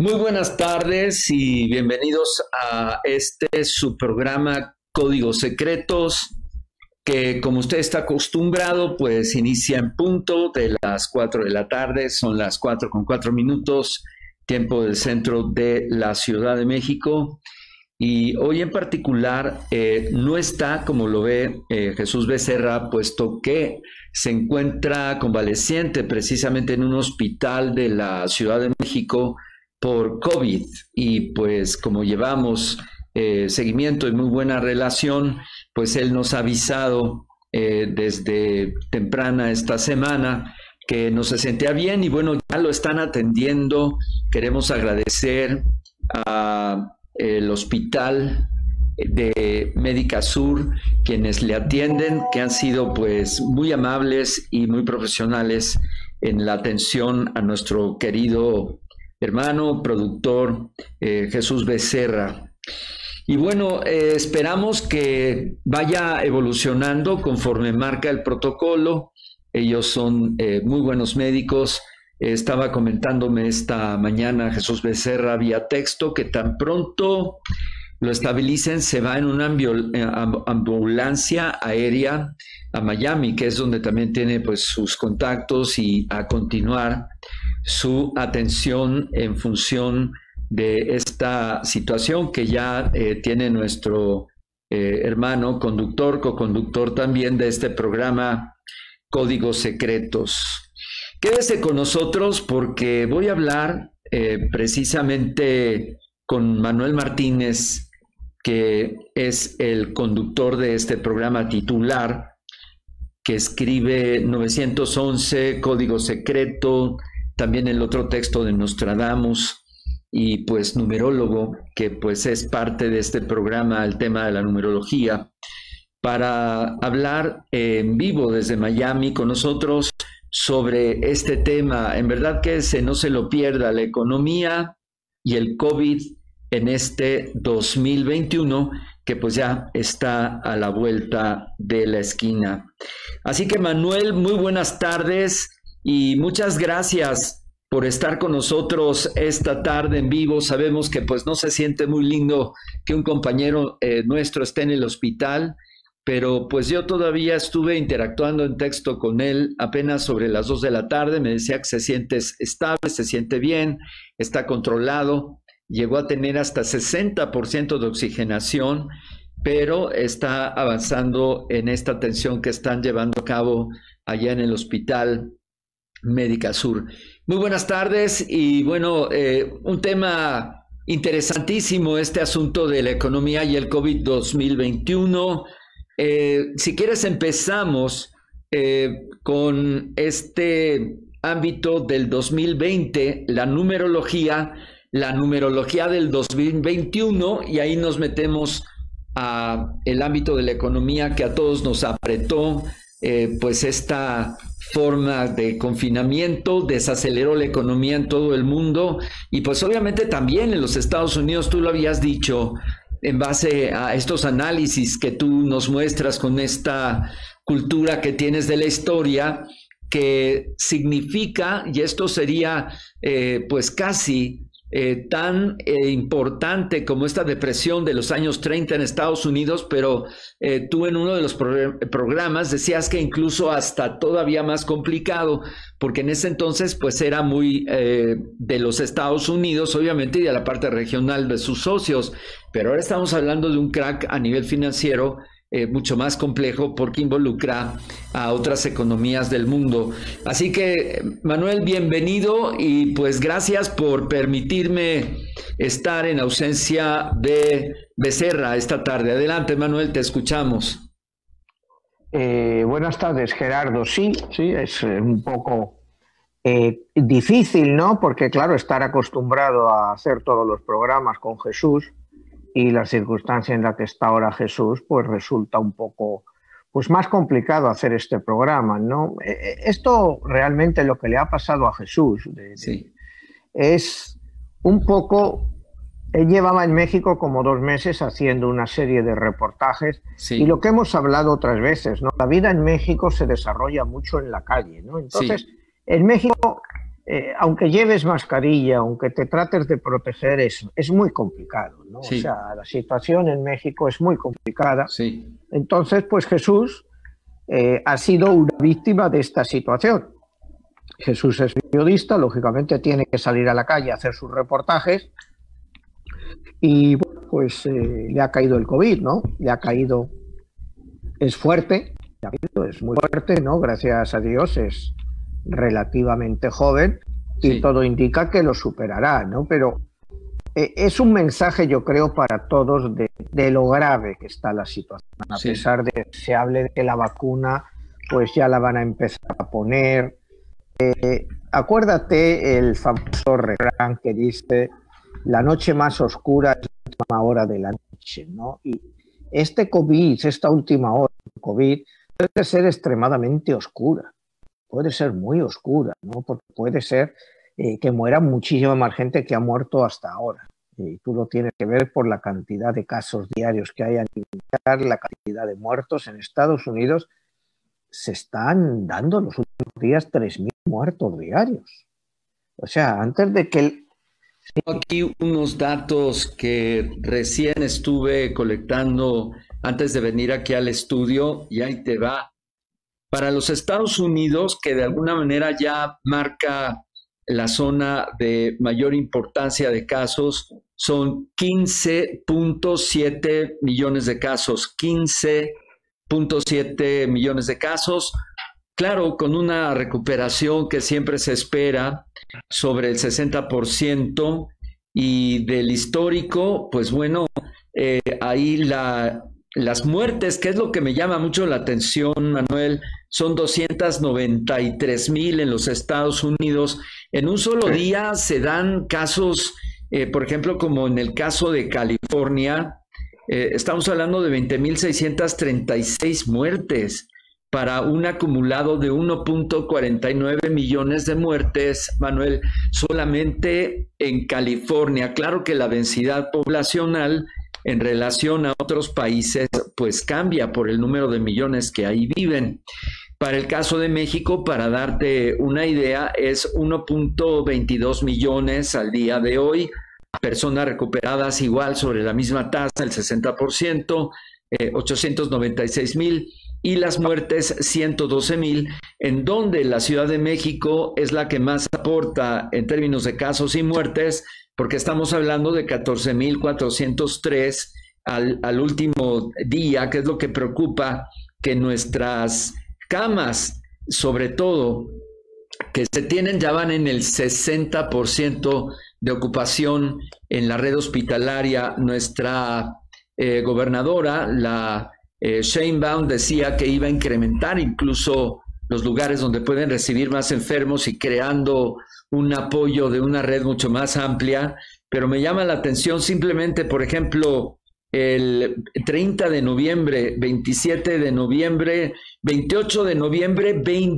Muy buenas tardes y bienvenidos a su programa Códigos Secretos, que como usted está acostumbrado, pues inicia en punto de las 4 de la tarde, son las 4:04, tiempo del centro de la Ciudad de México. Y hoy en particular no está, como lo ve Jesús Becerra, puesto que se encuentra convaleciente precisamente en un hospital de la Ciudad de México por COVID. Y pues como llevamos seguimiento y muy buena relación, pues él nos ha avisado desde temprana esta semana que no se sentía bien y bueno, ya lo están atendiendo. Queremos agradecer a el Hospital de Médica Sur, quienes le atienden, que han sido pues muy amables y muy profesionales en la atención a nuestro querido hermano, productor Jesús Becerra. Y bueno, esperamos que vaya evolucionando conforme marca el protocolo. Ellos son muy buenos médicos. Estaba comentándome esta mañana Jesús Becerra vía texto que tan pronto lo estabilicen se va en una ambulancia aérea a Miami, que es donde también tiene pues sus contactos, y a continuar su atención en función de esta situación que ya tiene nuestro hermano conductor, coconductor también de este programa Códigos Secretos. Quédese con nosotros porque voy a hablar precisamente con Manuel Martínez, que es el conductor de este programa titular, que escribe 911, Código Secreto, también el otro texto de Nostradamus, y pues numerólogo, que pues es parte de este programa, el tema de la numerología, para hablar en vivo desde Miami con nosotros sobre este tema. En verdad que no se lo pierda, la economía y el COVID en este 2021, que pues ya está a la vuelta de la esquina. Así que Manuel, muy buenas tardes y muchas gracias por estar con nosotros esta tarde en vivo. Sabemos que pues no se siente muy lindo que un compañero nuestro esté en el hospital, pero pues yo todavía estuve interactuando en texto con él apenas sobre las 2 de la tarde. Me decía que se siente estable, se siente bien, está controlado, llegó a tener hasta 60% de oxigenación, pero está avanzando en esta atención que están llevando a cabo allá en el Hospital Médica Sur. Muy buenas tardes y bueno, un tema interesantísimo este asunto de la economía y el COVID 2021. Si quieres empezamos con este ámbito del 2020, la numerología del 2021, y ahí nos metemos a el ámbito de la economía que a todos nos apretó, pues esta forma de confinamiento desaceleró la economía en todo el mundo y pues obviamente también en los Estados Unidos. Tú lo habías dicho en base a estos análisis que tú nos muestras con esta cultura que tienes de la historia, que significa, y esto sería pues casi tan importante como esta depresión de los años 30 en Estados Unidos, pero tú en uno de los programas decías que incluso hasta todavía más complicado, porque en ese entonces pues era muy de los Estados Unidos, obviamente, y de la parte regional de sus socios, pero ahora estamos hablando de un crack a nivel financiero mucho más complejo porque involucra a otras economías del mundo. Así que, Manuel, bienvenido y pues gracias por permitirme estar en ausencia de Becerra esta tarde. Adelante, Manuel, te escuchamos. Buenas tardes, Gerardo. Sí, es un poco difícil, ¿no? Porque, claro, estar acostumbrado a hacer todos los programas con Jesús y la circunstancia en la que está ahora Jesús, pues resulta un poco pues más complicado hacer este programa, ¿no? Esto realmente lo que le ha pasado a Jesús sí. Es un poco... Él llevaba en México como 2 meses haciendo una serie de reportajes, sí. Y lo que hemos hablado otras veces, ¿no? La vida en México se desarrolla mucho en la calle, ¿no? Entonces, sí. En México aunque lleves mascarilla, aunque te trates de proteger, es muy complicado, ¿no? Sí. O sea, la situación en México es muy complicada. Sí. Entonces, pues Jesús ha sido una víctima de esta situación. Jesús es periodista, lógicamente tiene que salir a la calle a hacer sus reportajes y bueno, pues le ha caído el COVID, ¿no? Le ha caído, es fuerte, es muy fuerte, ¿no? Gracias a Dios es relativamente joven y Sí. todo indica que lo superará, ¿no? Pero es un mensaje, yo creo, para todos de lo grave que está la situación, a Sí. pesar de que se hable de que la vacuna pues ya la van a empezar a poner. Acuérdate el famoso refrán que dice: la noche más oscura es la última hora de la noche, ¿no? Y este COVID, esta última hora del COVID, puede ser extremadamente oscura, puede ser muy oscura, ¿no? Porque puede ser que muera muchísima más gente que ha muerto hasta ahora. Y tú lo tienes que ver por la cantidad de casos diarios que hay a nivel mundial, la cantidad de muertos. En Estados Unidos se están dando los últimos días 3.000 muertos diarios. O sea, antes de que... Aquí unos datos que recién estuve colectando antes de venir aquí al estudio, y ahí te va. Para los Estados Unidos, que de alguna manera ya marca la zona de mayor importancia de casos, son 15.7 millones de casos. 15.7 millones de casos. Claro, con una recuperación que siempre se espera sobre el 60%, y del histórico, pues bueno, ahí las muertes, que es lo que me llama mucho la atención, Manuel, son 293,000 en los Estados Unidos. En un solo día se dan casos, por ejemplo, como en el caso de California, estamos hablando de 20,636 muertes para un acumulado de 1.49 millones de muertes, Manuel, solamente en California. Claro que la densidad poblacional en relación a otros países pues cambia por el número de millones que ahí viven. Para el caso de México, para darte una idea, es 1.22 millones al día de hoy, personas recuperadas igual sobre la misma tasa, el 60%, 896,000, y las muertes 112,000, en donde la Ciudad de México es la que más aporta en términos de casos y muertes, porque estamos hablando de 14,403 al último día, que es lo que preocupa, que nuestras camas, sobre todo, que se tienen, ya van en el 60% de ocupación en la red hospitalaria. Nuestra gobernadora, la Sheinbaum, decía que iba a incrementar incluso los lugares donde pueden recibir más enfermos y creando un apoyo de una red mucho más amplia, pero me llama la atención simplemente, por ejemplo, el 30 de noviembre, 27 de noviembre, 28 de noviembre,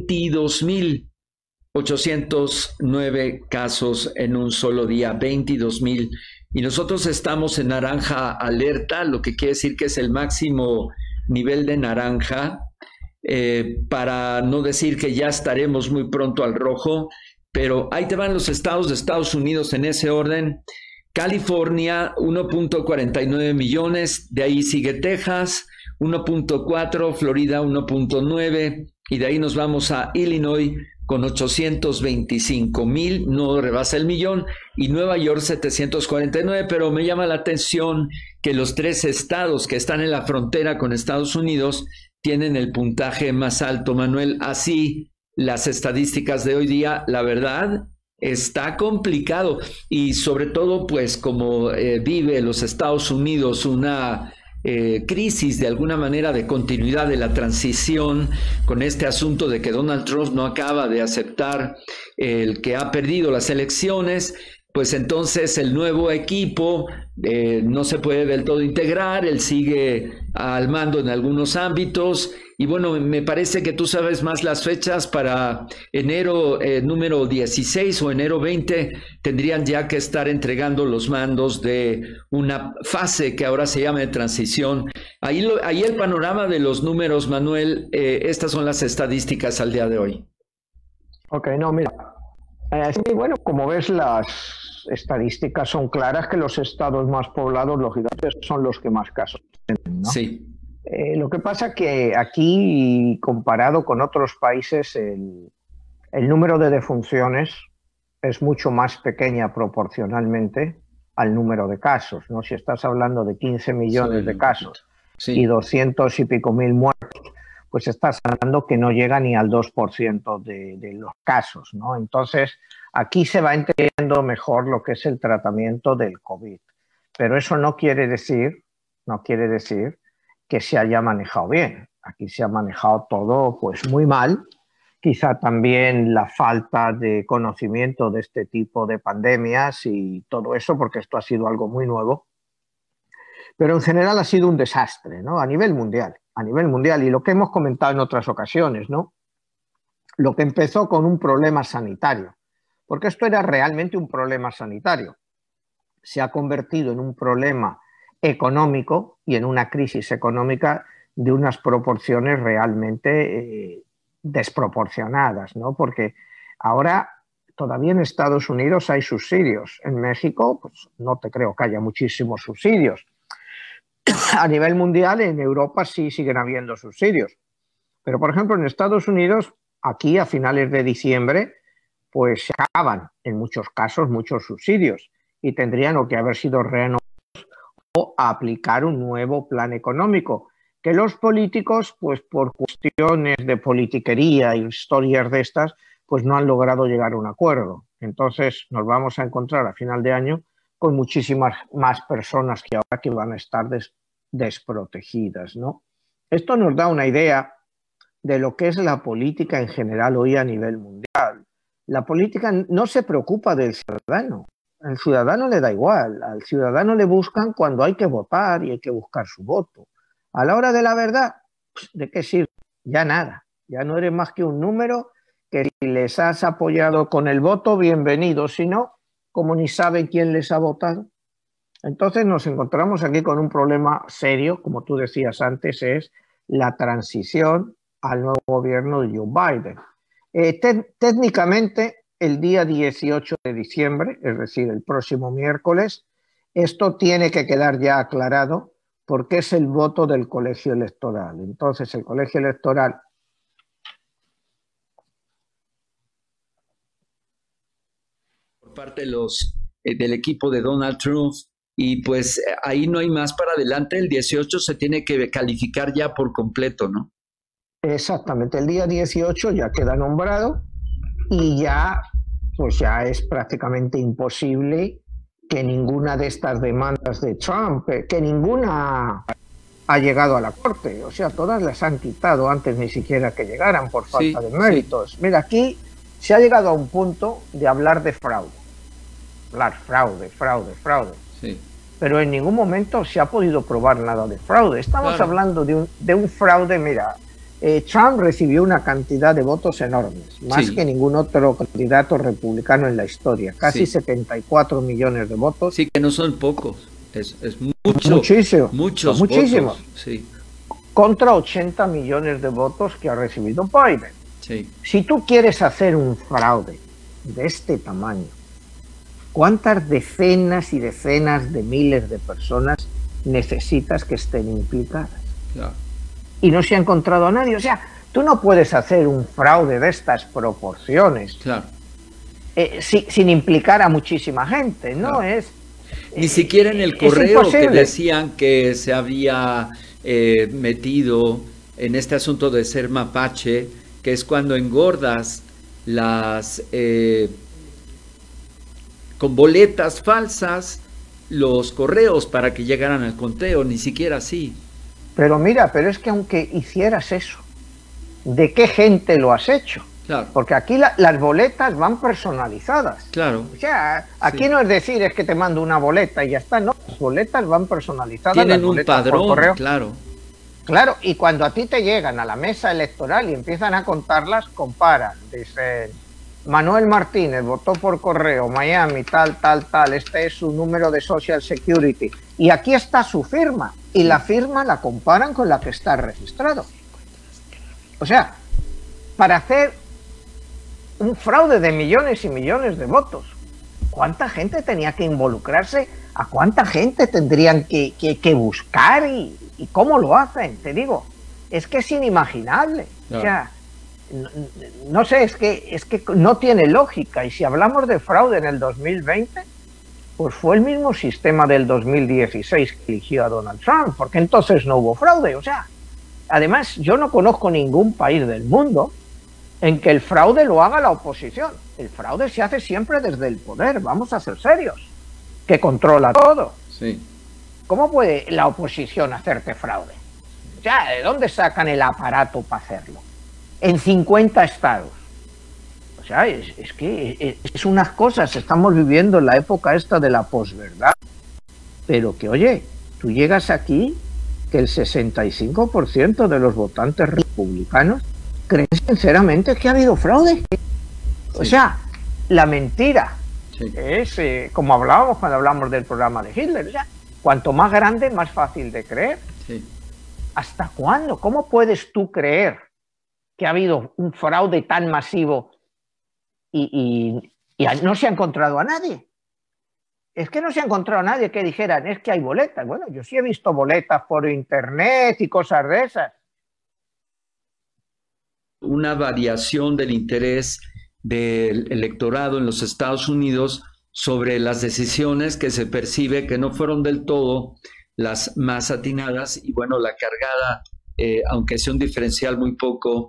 22,809 casos en un solo día, 22,000. Y nosotros estamos en naranja alerta, lo que quiere decir que es el máximo nivel de naranja, para no decir que ya estaremos muy pronto al rojo, pero ahí te van los estados de Estados Unidos en ese orden. California, 1.49 millones, de ahí sigue Texas, 1.4, Florida 1.9, y de ahí nos vamos a Illinois con 825,000, no rebasa el millón, y Nueva York 749, pero me llama la atención que los 3 estados que están en la frontera con Estados Unidos tienen el puntaje más alto, Manuel. Así las estadísticas de hoy día, la verdad, está complicado, y sobre todo pues como vive los Estados Unidos una crisis de alguna manera de continuidad de la transición, con este asunto de que Donald Trump no acaba de aceptar el que ha perdido las elecciones, pues entonces el nuevo equipo no se puede del todo integrar, él sigue al mando en algunos ámbitos. Y bueno, me parece que tú sabes más las fechas. Para enero número 16 o enero 20 tendrían ya que estar entregando los mandos de una fase que ahora se llama de transición. Ahí el panorama de los números, Manuel, estas son las estadísticas al día de hoy. Ok, no, mira, Sí, bueno, como ves, las estadísticas son claras que los estados más poblados, lógicamente, son los que más casos tienen, ¿no? Sí, Lo que pasa que aquí, comparado con otros países, el número de defunciones es mucho más pequeña proporcionalmente al número de casos, ¿no? Si estás hablando de 15 millones súbele de un poquito. casos y Sí, 200 y pico mil muertos, pues estás hablando que no llega ni al 2% de los casos, ¿no? Entonces, aquí se va entendiendo mejor lo que es el tratamiento del COVID. Pero eso no quiere decir que se haya manejado bien. Aquí se ha manejado todo pues muy mal. Quizá también la falta de conocimiento de este tipo de pandemias y todo eso, porque esto ha sido algo muy nuevo. Pero en general ha sido un desastre, ¿no? A nivel mundial, y lo que hemos comentado en otras ocasiones, ¿no? Lo que empezó con un problema sanitario, porque esto era realmente un problema sanitario, se ha convertido en un problema económico y en una crisis económica de unas proporciones realmente desproporcionadas, ¿no? Porque ahora todavía en Estados Unidos hay subsidios, en México pues no te creo que haya muchísimos subsidios. A nivel mundial, en Europa sí siguen habiendo subsidios. Pero, por ejemplo, en Estados Unidos, aquí a finales de diciembre, pues se acaban en muchos casos muchos subsidios y tendrían o que haber sido renovados o aplicar un nuevo plan económico, que los políticos, pues por cuestiones de politiquería y historias de estas, pues no han logrado llegar a un acuerdo. Entonces nos vamos a encontrar a final de año con muchísimas más personas que ahora que van a estar desprotegidas, ¿no? Esto nos da una idea de lo que es la política en general hoy a nivel mundial. La política no se preocupa del ciudadano. Al ciudadano le da igual. Al ciudadano le buscan cuando hay que votar y hay que buscar su voto. A la hora de la verdad, ¿de qué sirve? Ya nada. Ya no eres más que un número que si les has apoyado con el voto, bienvenido. Si no, como ni saben quién les ha votado. Entonces nos encontramos aquí con un problema serio, como tú decías antes, es la transición al nuevo gobierno de Joe Biden. Técnicamente, el día 18 de diciembre, es decir, el próximo miércoles, esto tiene que quedar ya aclarado porque es el voto del colegio electoral. Entonces, el colegio electoral por parte de del equipo de Donald Trump. Y pues ahí no hay más para adelante. El 18 se tiene que calificar ya por completo, ¿no? exactamente, el día 18 ya queda nombrado y ya, pues ya es prácticamente imposible que ninguna de estas demandas de Trump, que ninguna ha llegado a la corte, o sea, todas las han quitado antes ni siquiera que llegaran por falta Sí, de sí. méritos. Mira, aquí se ha llegado a un punto de hablar de fraude, fraude, Sí, pero en ningún momento se ha podido probar nada de fraude. Estamos claro. hablando de un fraude, mira, Trump recibió una cantidad de votos enormes, más Sí, que ningún otro candidato republicano en la historia, casi sí. 74 millones de votos. Sí, que no son pocos. Es mucho, Muchísimo, son muchos muchísimos, votos. Sí, contra 80 millones de votos que ha recibido Biden. sí. Si tú quieres hacer un fraude de este tamaño, ¿cuántas decenas y decenas de miles de personas necesitas que estén implicadas? Claro. Y no se ha encontrado a nadie. O sea, tú no puedes hacer un fraude de estas proporciones Claro. sin implicar a muchísima gente, ¿no? Claro. Ni siquiera en el correo que imposible. decían que se había metido en este asunto de ser mapache, que es cuando engordas las con boletas falsas los correos para que llegaran al conteo, ni siquiera así. Pero mira, pero es que aunque hicieras eso, ¿de qué gente lo has hecho? Claro, Porque aquí las boletas van personalizadas. claro, O sea, aquí sí. no es decir es que te mando una boleta y ya está, no, las boletas van personalizadas, las Tienen un boletas por padrón, correo. claro. Claro, y cuando a ti te llegan a la mesa electoral y empiezan a contarlas, comparan, dicen, Manuel Martínez votó por correo, Miami, tal, este es su número de Social Security, y aquí está su firma, y la firma la comparan con la que está registrado. O sea, para hacer un fraude de millones y millones de votos. ¿Cuánta gente tenía que involucrarse? ¿A cuánta gente tendrían que buscar? ¿Y cómo lo hacen? Te digo, es que es inimaginable. No. O sea, no sé, es que no tiene lógica. Y si hablamos de fraude en el 2020, pues fue el mismo sistema del 2016 que eligió a Donald Trump, porque entonces no hubo fraude. O sea, además, yo no conozco ningún país del mundo en que el fraude lo haga la oposición. El fraude se hace siempre desde el poder, vamos a ser serios, que controla todo. Sí. ¿Cómo puede la oposición hacerte fraude? O sea, ¿de dónde sacan el aparato para hacerlo? En 50 estados. O sea, es que es unas cosas, estamos viviendo en la época esta de la posverdad, pero que, oye, tú llegas aquí que el 65% de los votantes republicanos creen sinceramente que ha habido fraude. Sí. O sea, la mentira es, como hablábamos cuando hablamos del programa de Hitler, o sea, cuanto más grande, más fácil de creer. Sí. ¿Hasta cuándo? ¿Cómo puedes tú creer que ha habido un fraude tan masivo y no se ha encontrado a nadie? Es que no se ha encontrado a nadie que dijeran, es que hay boletas. Bueno, yo sí he visto boletas por internet y cosas de esas. Una variación del interés del electorado en los Estados Unidos sobre las decisiones que se percibe que no fueron del todo las más atinadas, y bueno, la cargada, aunque sea un diferencial muy poco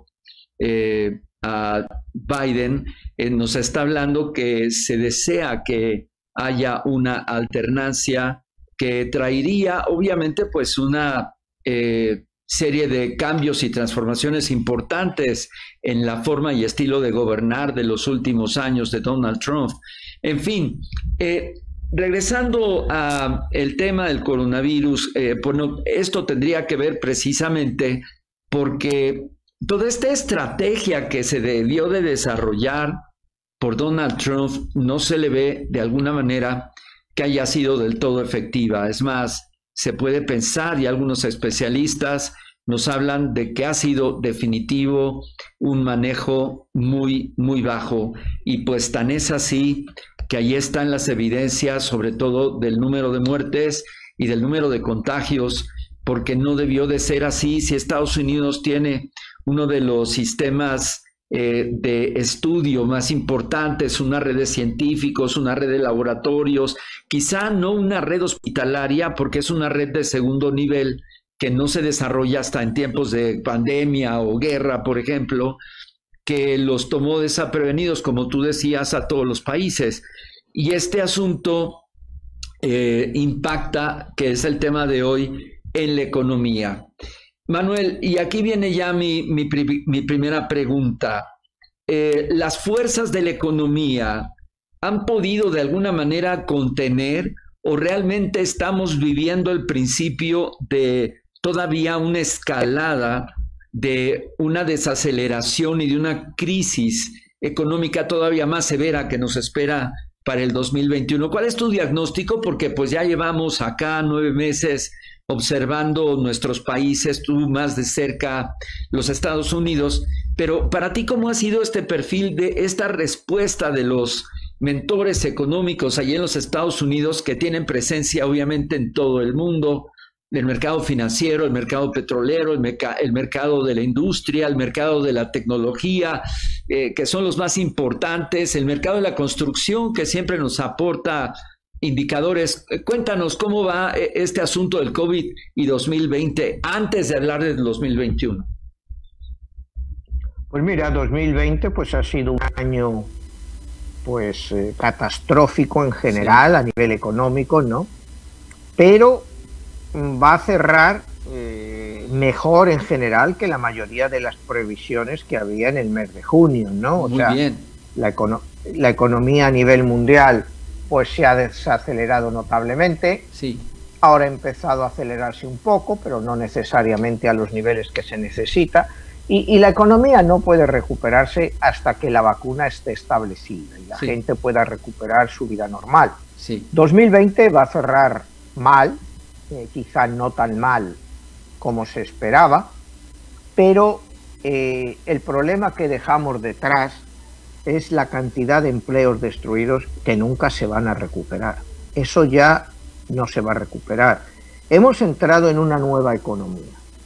a Biden, nos está hablando que se desea que haya una alternancia que traería obviamente pues una serie de cambios y transformaciones importantes en la forma y estilo de gobernar de los últimos años de Donald Trump. En fin, regresando al tema del coronavirus, bueno, esto tendría que ver precisamente porque toda esta estrategia que se debió de desarrollar por Donald Trump no se le ve de alguna manera que haya sido del todo efectiva. Es más, se puede pensar, y algunos especialistas nos hablan de que ha sido definitivo un manejo muy, muy bajo, y pues tan es así que ahí están las evidencias, sobre todo del número de muertes y del número de contagios, porque no debió de ser así. Si Estados Unidos tiene uno de los sistemas de estudio más importantes, una red de científicos, una red de laboratorios, quizá no una red hospitalaria, porque es una red de segundo nivel que no se desarrolla hasta en tiempos de pandemia o guerra, por ejemplo, que los tomó desaprevenidos, como tú decías, a todos los países. Y este asunto impacta, que es el tema de hoy, en la economía. Manuel, y aquí viene ya mi primera pregunta. ¿Las fuerzas de la economía han podido de alguna manera contener, o realmente estamos viviendo el principio de todavía una escalada, de una desaceleración y de una crisis económica todavía más severa que nos espera para el 2021? ¿Cuál es tu diagnóstico? Porque pues ya llevamos acá 9 meses observando nuestros países, tú más de cerca los Estados Unidos, pero para ti, ¿cómo ha sido este perfil de esta respuesta de los mentores económicos allí en los Estados Unidos, que tienen presencia obviamente en todo el mundo, el mercado financiero, el mercado petrolero, el mercado de la industria, el mercado de la tecnología, que son los más importantes, el mercado de la construcción, que siempre nos aporta indicadores? Cuéntanos cómo va este asunto del COVID y 2020 antes de hablar del 2021. Pues mira, 2020 pues ha sido un año pues catastrófico en general, sí, a nivel económico, ¿no? Pero va a cerrar mejor en general que la mayoría de las previsiones que había en el mes de junio, ¿no? O sea, bien. La economía a nivel mundial pues se ha desacelerado notablemente. Sí. Ahora ha empezado a acelerarse un poco, pero no necesariamente a los niveles que se necesita. Y la economía no puede recuperarse hasta que la vacuna esté establecida y la gente pueda recuperar su vida normal. Sí. 2020 va a cerrar mal, quizá no tan mal como se esperaba, pero el problema que dejamos detrás es la cantidad de empleos destruidos que nunca se van a recuperar. Eso ya no se va a recuperar. Hemos entrado en una nueva economía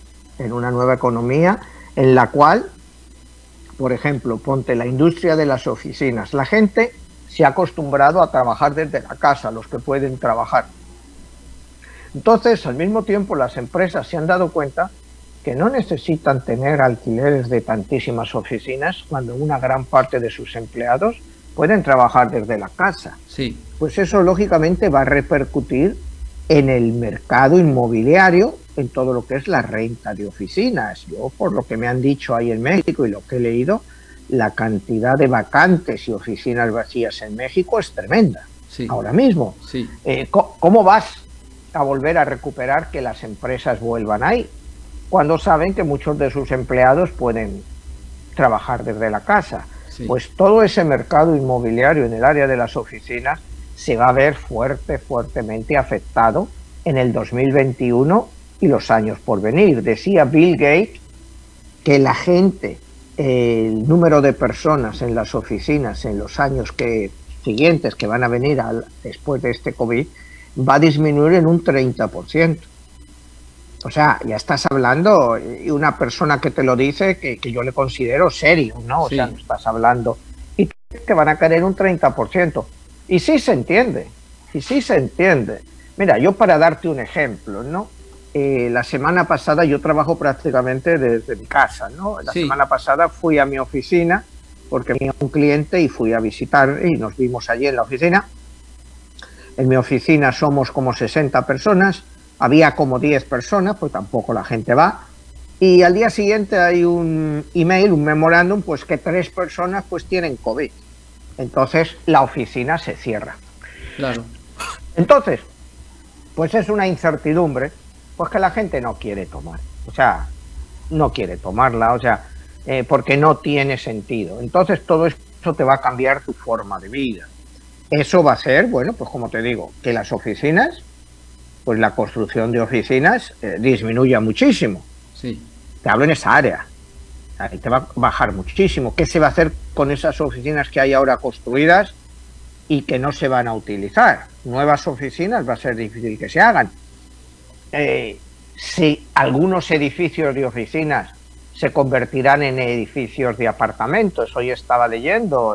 en la cual, por ejemplo, ponte la industria de las oficinas. La gente se ha acostumbrado a trabajar desde la casa, los que pueden trabajar. Entonces, al mismo tiempo, las empresas se han dado cuenta que no necesitan tener alquileres de tantísimas oficinas cuando una gran parte de sus empleados pueden trabajar desde la casa. Sí. Pues eso, lógicamente, va a repercutir en el mercado inmobiliario, en todo lo que es la renta de oficinas. Yo, por lo que me han dicho ahí en México y lo que he leído, la cantidad de vacantes y oficinas vacías en México es tremenda. Sí. Ahora mismo. Sí. ¿Cómo vas a volver a recuperar que las empresas vuelvan ahí, cuando saben que muchos de sus empleados pueden trabajar desde la casa? Sí. Pues todo ese mercado inmobiliario en el área de las oficinas se va a ver fuertemente afectado en el 2021 y los años por venir. Decía Bill Gates que la gente, el número de personas en las oficinas en los años siguientes que van a venir después de este COVID va a disminuir en un 30%. O sea, ya estás hablando, y una persona que te lo dice, que yo le considero serio, ¿no? O sea, no estás hablando, y que van a caer un 30%. Y sí se entiende, Mira, yo para darte un ejemplo, ¿no? La semana pasada yo trabajo prácticamente desde mi casa, ¿no? La semana pasada fui a mi oficina porque tenía un cliente y fui a visitar y nos vimos allí en la oficina. En mi oficina somos como 60 personas, había como 10 personas, pues tampoco la gente va. Y al día siguiente hay un email, un memorándum, pues que 3 personas pues tienen COVID. Entonces la oficina se cierra. Claro. Entonces, pues es una incertidumbre, pues que la gente no quiere tomar. O sea, no quiere tomarla, o sea, porque no tiene sentido. Entonces todo eso te va a cambiar tu forma de vida. Eso va a ser, bueno, pues como te digo, que las oficinas, pues la construcción de oficinas disminuya muchísimo. Sí. Te hablo en esa área. Ahí te va a bajar muchísimo. ¿Qué se va a hacer con esas oficinas que hay ahora construidas y que no se van a utilizar? Nuevas oficinas va a ser difícil que se hagan. Si algunos edificios de oficinas se convertirán en edificios de apartamentos. Hoy estaba leyendo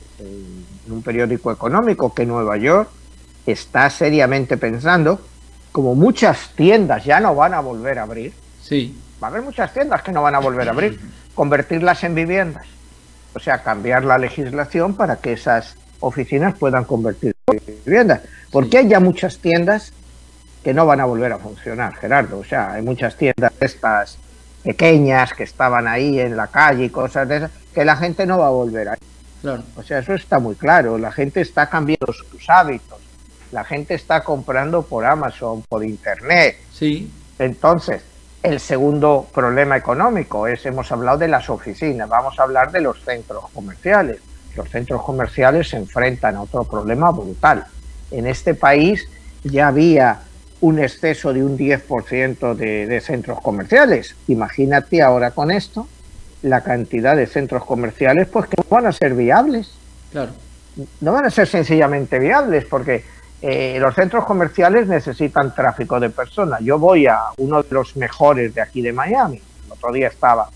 en un periódico económico que Nueva York está seriamente pensando, como muchas tiendas ya no van a volver a abrir, va a haber muchas tiendas que no van a volver a abrir, convertirlas en viviendas. O sea, cambiar la legislación para que esas oficinas puedan convertirse en viviendas. Porque hay ya muchas tiendas que no van a volver a funcionar, Gerardo. O sea, hay muchas tiendas estas pequeñas que estaban ahí en la calle y cosas de esas, que la gente no va a volver ahí. Claro. O sea, eso está muy claro. La gente está cambiando sus hábitos. La gente está comprando por Amazon, por Internet. Sí. Entonces, el segundo problema económico hemos hablado de las oficinas, vamos a hablar de los centros comerciales. Los centros comerciales se enfrentan a otro problema brutal. En este país ya había un exceso de un 10% de centros comerciales. Imagínate ahora con esto la cantidad de centros comerciales pues que no van a ser viables. Claro. No van a ser sencillamente viables porque los centros comerciales necesitan tráfico de personas. Yo voy a uno de los mejores de aquí de Miami. El otro día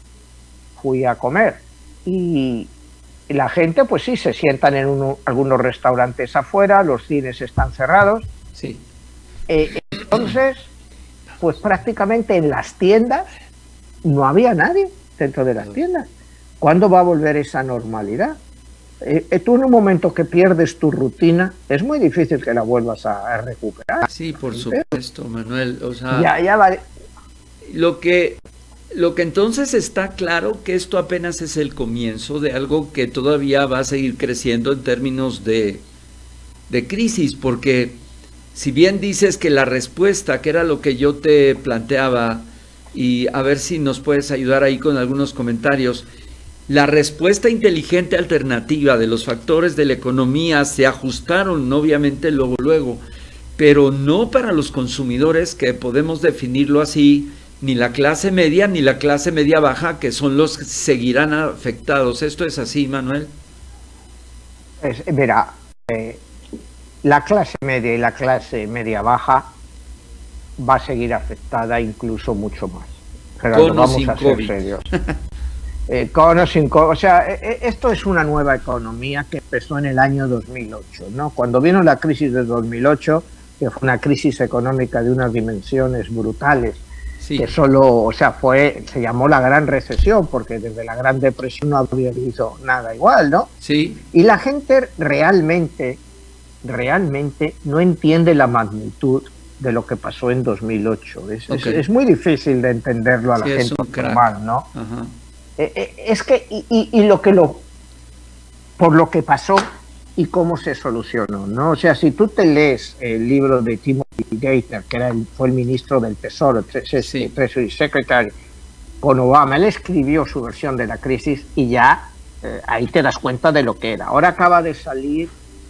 fui a comer y la gente pues sí se sientan en algunos restaurantes afuera, los cines están cerrados. Sí. Entonces, pues prácticamente en las tiendas no había nadie dentro de las tiendas. ¿Cuándo va a volver esa normalidad? Tú en un momento que pierdes tu rutina, es muy difícil que la vuelvas a recuperar. Sí, por supuesto, Manuel. O sea, ya va. Lo que entonces está claro que esto apenas es el comienzo de algo que todavía va a seguir creciendo en términos de crisis, porque si bien dices que la respuesta, que era lo que yo te planteaba, y a ver si nos puedes ayudar ahí con algunos comentarios, la respuesta inteligente alternativa de los factores de la economía se ajustaron obviamente luego, pero no para los consumidores, que podemos definirlo así, ni la clase media ni la clase media baja, que son los que seguirán afectados. ¿Esto es así, Manuel? Mira, la clase media y la clase media baja va a seguir afectada incluso mucho más. Gerardo, vamos a ser serios. Con o sin COVID. O sea, esto es una nueva economía que empezó en el año 2008, ¿no? Cuando vino la crisis de 2008, que fue una crisis económica de unas dimensiones brutales, sí, que solo, o sea, se llamó la Gran Recesión, porque desde la Gran Depresión no había habido nada igual, ¿no? Sí. Y la gente realmente no entiende la magnitud de lo que pasó en 2008. Es muy difícil de entenderlo a la gente normal, ¿no? Ajá. Es que, por lo que pasó y cómo se solucionó, ¿no? O sea, si tú te lees el libro de Timothy Geithner, que fue el ministro del Tesoro, sí, Treasury Secretary, con Obama, él escribió su versión de la crisis y ya ahí te das cuenta de lo que era. Ahora acaba de salir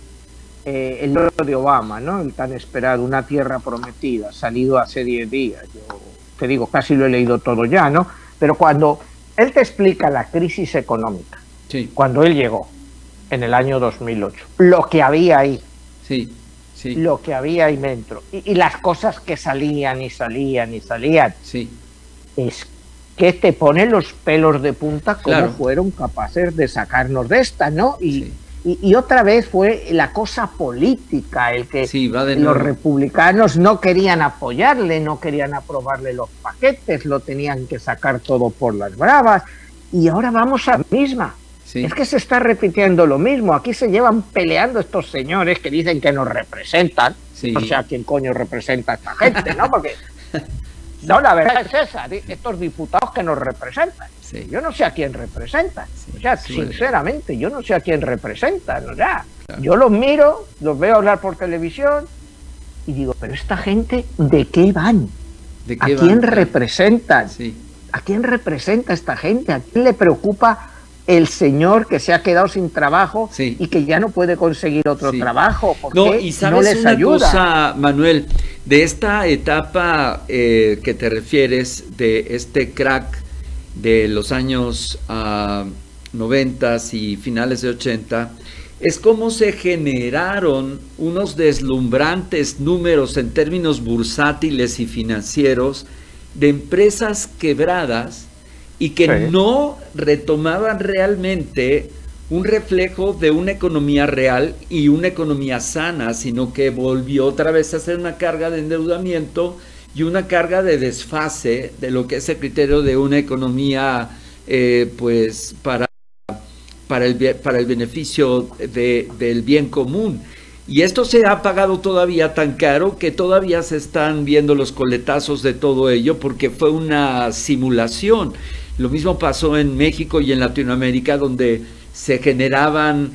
el libro de Obama, ¿no? El tan esperado, Una Tierra Prometida, salido hace 10 días. Yo te digo, casi lo he leído todo ya, ¿no? Pero cuando él te explica la crisis económica, sí, cuando él llegó en el año 2008, lo que había ahí, sí, sí, lo que había ahí dentro, y las cosas que salían y salían y salían, sí, es que te pone los pelos de punta cómo claro, fueron capaces de sacarnos de esta, ¿no? Sí. Y otra vez fue la cosa política, el que sí, los republicanos no querían apoyarle, no querían aprobarle los paquetes, lo tenían que sacar todo por las bravas, y ahora vamos a la misma. Sí. Es que se está repitiendo lo mismo, aquí se llevan peleando estos señores que dicen que nos representan, sí, o sea, ¿quién coño representa a esta gente, no? Porque no, la verdad es esa, estos diputados que nos representan. Sí. Yo no sé a quién representan. Sí, o sea, sí, sinceramente, yo no sé a quién representan. O sea, claro, yo los miro, los veo hablar por televisión y digo, pero esta gente, ¿de qué van? ¿De qué ¿A quién van? Representan? Sí. ¿A quién representa esta gente? ¿A quién le preocupa el señor que se ha quedado sin trabajo, sí, y que ya no puede conseguir otro, sí, trabajo? ¿Por no, qué y sabes no les una ayuda? Cosa, Manuel, de esta etapa que te refieres, de este crack de los años 90 y finales de 80, es como se generaron unos deslumbrantes números en términos bursátiles y financieros de empresas quebradas y que sí, no retomaban realmente un reflejo de una economía real y una economía sana, sino que volvió otra vez a ser una carga de endeudamiento y una carga de desfase de lo que es el criterio de una economía pues para el beneficio del bien común. Y esto se ha pagado todavía tan caro que todavía se están viendo los coletazos de todo ello porque fue una simulación. Lo mismo pasó en México y en Latinoamérica, donde se generaban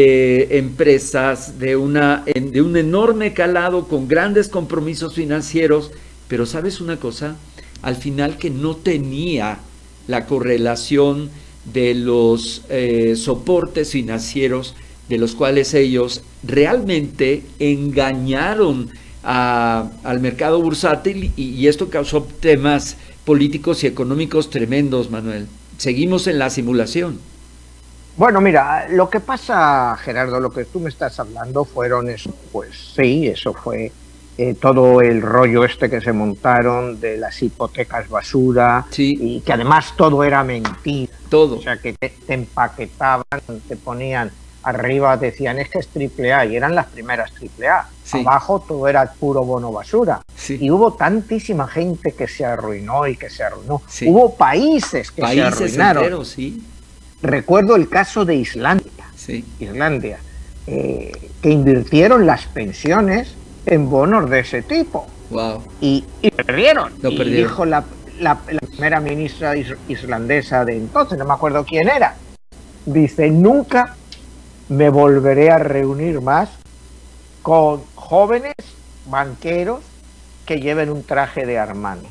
empresas de un enorme calado con grandes compromisos financieros, pero ¿sabes una cosa? Al final que no tenía la correlación de los soportes financieros de los cuales ellos realmente engañaron al mercado bursátil y esto causó temas políticos y económicos tremendos, Manuel. Seguimos en la simulación. Bueno, mira, lo que pasa, Gerardo, lo que tú me estás hablando fueron eso, pues sí, eso fue todo el rollo este que se montaron de las hipotecas basura, sí, y que además todo era mentira. Todo. O sea, que te empaquetaban, te ponían arriba, decían, es que es AAA, y eran las primeras AAA. Sí. Abajo todo era puro bono basura. Sí. Y hubo tantísima gente que se arruinó y que se arruinó. Sí. Hubo países que se arruinaron. Enteros, sí. Recuerdo el caso de Islandia. Sí. Islandia, que invirtieron las pensiones en bonos de ese tipo. Wow. Y perdieron. Lo perdieron. Y dijo la primera ministra islandesa de entonces, no me acuerdo quién era, dice, nunca me volveré a reunir más con jóvenes banqueros que lleven un traje de Armani.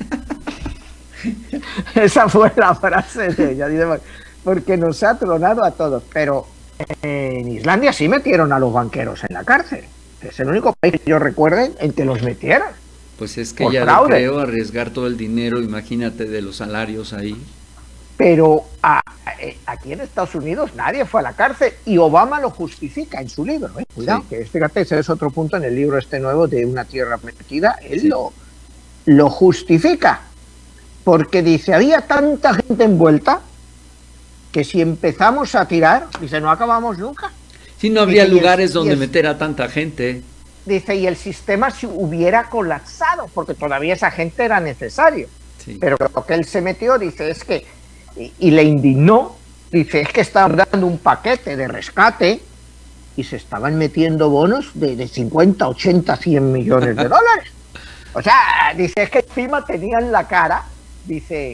Esa fue la frase de ella, porque nos ha tronado a todos. Pero en Islandia sí metieron a los banqueros en la cárcel. Es el único país que yo recuerde en que los metieron. Pues es que ya no creo arriesgar todo el dinero, imagínate, de los salarios ahí. Pero aquí en Estados Unidos nadie fue a la cárcel y Obama lo justifica en su libro. Cuidado, que fíjate, ese es otro punto en el libro este nuevo de Una tierra prometida. Él lo justifica porque dice, había tanta gente envuelta que si empezamos a tirar, dice, no acabamos nunca. Sí, no habría lugares donde meter a tanta gente. Dice, y el sistema se hubiera colapsado porque todavía esa gente era necesario. Sí. Pero lo que él se metió, dice, es que y le indignó, dice, es que estaban dando un paquete de rescate y se estaban metiendo bonos de 50, 80, 100 millones de dólares. O sea, dice, es que encima tenían la cara, dice,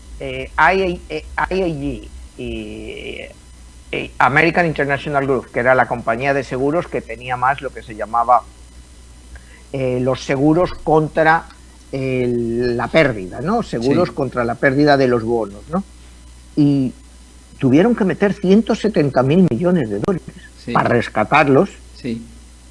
IAG y American International Group, que era la compañía de seguros que tenía más lo que se llamaba los seguros contra la pérdida, ¿no? Seguros contra la pérdida de los bonos, ¿no? Y tuvieron que meter 170.000 millones de dólares para rescatarlos. Sí.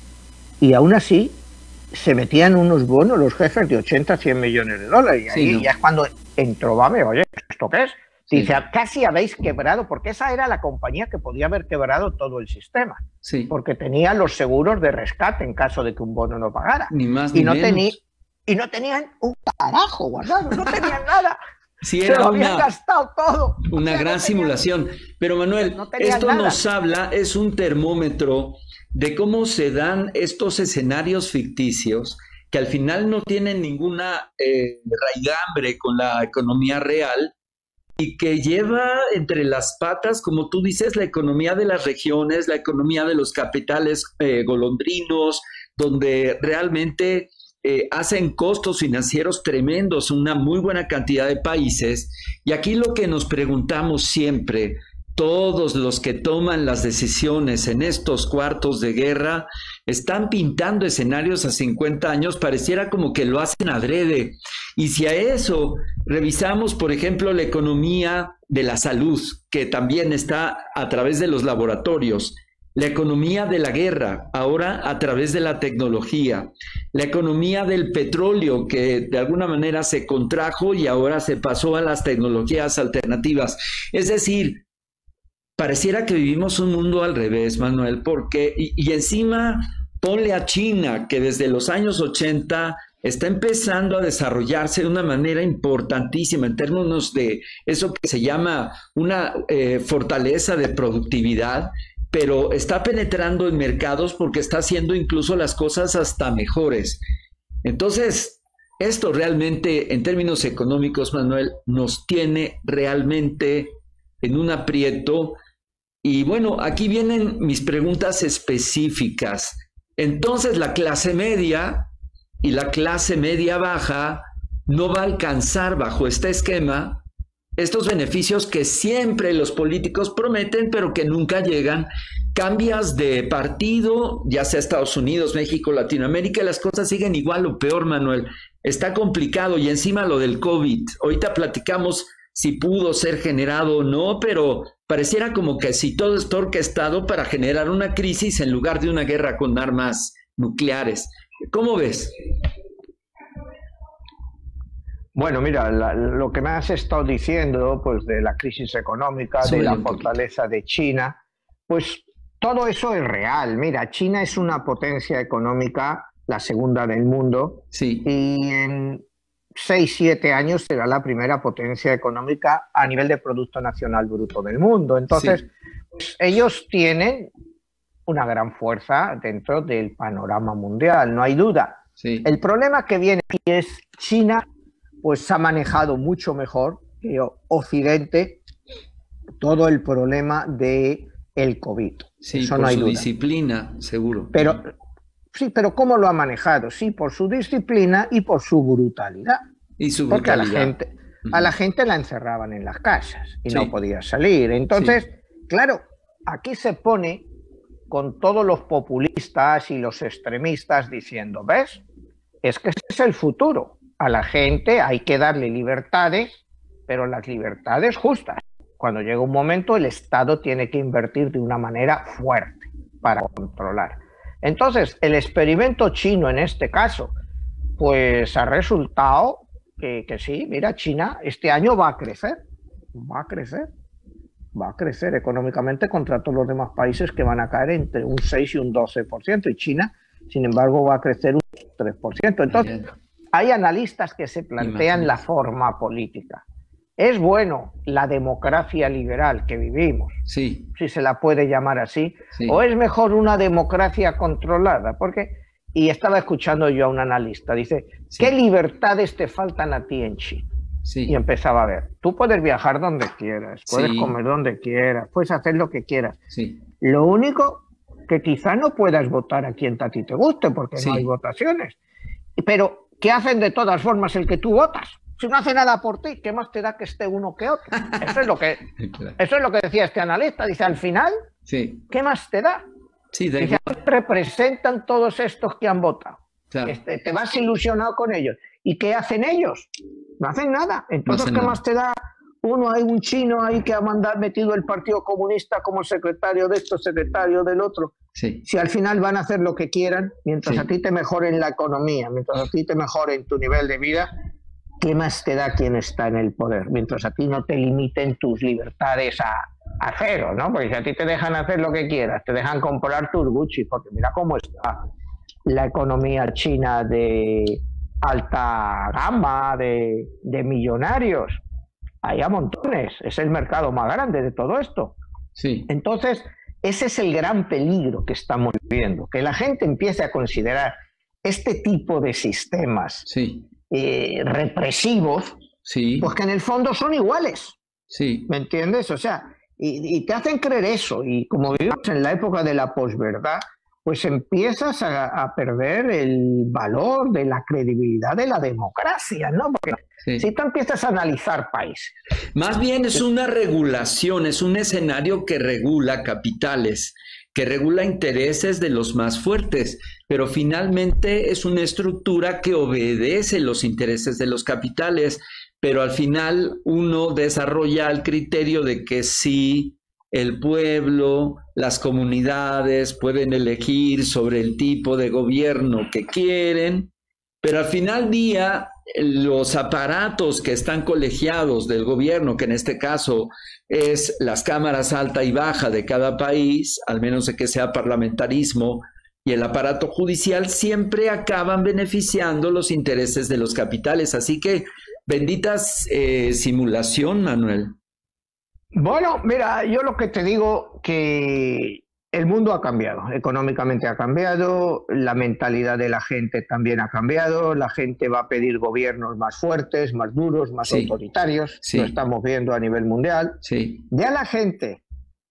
Y aún así se metían unos bonos los jefes de 80, 100 millones de dólares. Y ahí ya es cuando entró Bame, oye, ¿esto qué es? Dice, casi habéis quebrado, porque esa era la compañía que podía haber quebrado todo el sistema. Sí. Porque tenía los seguros de rescate en caso de que un bono no pagara. Ni más ni menos. Y no tenían un carajo guardado, no tenían nada. Sí, era gastado todo. Una gran simulación. Pero Manuel, esto nos habla, es un termómetro de cómo se dan estos escenarios ficticios que al final no tienen ninguna raigambre con la economía real y que lleva entre las patas, como tú dices, la economía de las regiones, la economía de los capitales golondrinos, donde realmente hacen costos financieros tremendos una muy buena cantidad de países. Y aquí lo que nos preguntamos siempre, todos los que toman las decisiones en estos cuartos de guerra, están pintando escenarios a 50 años, pareciera como que lo hacen adrede. Y si a eso revisamos, por ejemplo, la economía de la salud, que también está a través de los laboratorios, la economía de la guerra, ahora a través de la tecnología, la economía del petróleo, que de alguna manera se contrajo y ahora se pasó a las tecnologías alternativas. Es decir, pareciera que vivimos un mundo al revés, Manuel, porque, y encima ponle a China, que desde los años 80 está empezando a desarrollarse de una manera importantísima en términos de eso que se llama una fortaleza de productividad, pero está penetrando en mercados porque está haciendo incluso las cosas hasta mejores. Entonces, esto realmente, en términos económicos, Manuel, nos tiene realmente en un aprieto. Y bueno, aquí vienen mis preguntas específicas. Entonces, la clase media y la clase media baja no va a alcanzar bajo este esquema estos beneficios que siempre los políticos prometen, pero que nunca llegan. Cambias de partido, ya sea Estados Unidos, México, Latinoamérica, y las cosas siguen igual o peor, Manuel. Está complicado y encima lo del COVID. Ahorita platicamos si pudo ser generado o no, pero pareciera como que si todo está orquestado para generar una crisis en lugar de una guerra con armas nucleares. ¿Cómo ves? Bueno, mira, lo que me has estado diciendo, pues de la crisis económica, de la fortaleza de China, pues todo eso es real. Mira, China es una potencia económica, la segunda del mundo, sí, y en 6, 7 años será la primera potencia económica a nivel de Producto Nacional Bruto del mundo. Entonces, sí, pues ellos tienen una gran fuerza dentro del panorama mundial, no hay duda. Sí. El problema que viene aquí es China, pues ha manejado mucho mejor que Occidente todo el problema del COVID. Sí, eso por no hay su duda. Disciplina, seguro. Pero sí, pero ¿cómo lo ha manejado? Sí, por su disciplina y por su brutalidad. Y su brutalidad. Porque a la gente la encerraban en las casas y sí, no podía salir. Entonces, sí, claro, aquí se pone con todos los populistas y los extremistas diciendo, ¿ves? Es que ese es el futuro. A la gente hay que darle libertades, pero las libertades justas. Cuando llega un momento, el Estado tiene que invertir de una manera fuerte para controlar. Entonces, el experimento chino en este caso, pues ha resultado que sí, mira, China este año va a crecer. va a crecer. Va a crecer económicamente contra todos los demás países que van a caer entre un 6 y un 12%. Y China, sin embargo, va a crecer un 3%. Entonces, hay analistas que se plantean la forma política. ¿Es bueno la democracia liberal que vivimos? Sí. Si se la puede llamar así. Sí. ¿O es mejor una democracia controlada? Y estaba escuchando yo a un analista. Dice, sí. ¿Qué libertades te faltan a ti en China? Sí. Y empezaba a ver, tú puedes viajar donde quieras, puedes comer donde quieras, puedes hacer lo que quieras. Sí. Lo único que quizá no puedas votar a quien a ti te guste, porque no hay votaciones. Pero, ¿qué hacen de todas formas el que tú votas? Si no hace nada por ti, ¿qué más te da que esté uno que otro? Eso es lo que, claro. Eso es lo que decía este analista. Dice, al final, ¿qué más te da? Sí, dice, representan todos estos que han votado. Claro. Te vas ilusionado con ellos. ¿Y qué hacen ellos? No hacen nada. Entonces, ¿qué más te da? Uno, hay un chino ahí que ha metido el Partido Comunista como secretario de esto, secretario del otro. Sí. Si al final van a hacer lo que quieran, mientras a ti te mejoren la economía, mientras a ti te mejoren tu nivel de vida, ¿qué más te da quien está en el poder? Mientras a ti no te limiten tus libertades a cero, ¿no? Porque si a ti te dejan hacer lo que quieras, te dejan comprar tus Gucci, porque mira cómo está la economía china de alta gama, de millonarios. Hay a montones, es el mercado más grande de todo esto. Sí. Entonces, ese es el gran peligro que estamos viviendo, que la gente empiece a considerar este tipo de sistemas represivos, pues que en el fondo son iguales. Sí. ¿Me entiendes? O sea, y te hacen creer eso, y como vivimos en la época de la posverdad, pues empiezas a perder el valor de la credibilidad de la democracia, ¿no? Porque si tú empiezas a analizar países. Más bien es una regulación, es un escenario que regula capitales, que regula intereses de los más fuertes, pero finalmente es una estructura que obedece los intereses de los capitales, pero al final uno desarrolla el criterio de que sí, el pueblo, las comunidades pueden elegir sobre el tipo de gobierno que quieren, pero al final del día los aparatos que están colegiados del gobierno, que en este caso es las cámaras alta y baja de cada país, al menos de que sea parlamentarismo, y el aparato judicial, siempre acaban beneficiando los intereses de los capitales. Así que benditas simulación, Manuel. Bueno, mira, yo lo que te digo que el mundo ha cambiado, económicamente ha cambiado, la mentalidad de la gente también ha cambiado, la gente va a pedir gobiernos más fuertes, más duros, más autoritarios, lo estamos viendo a nivel mundial. Ya la gente,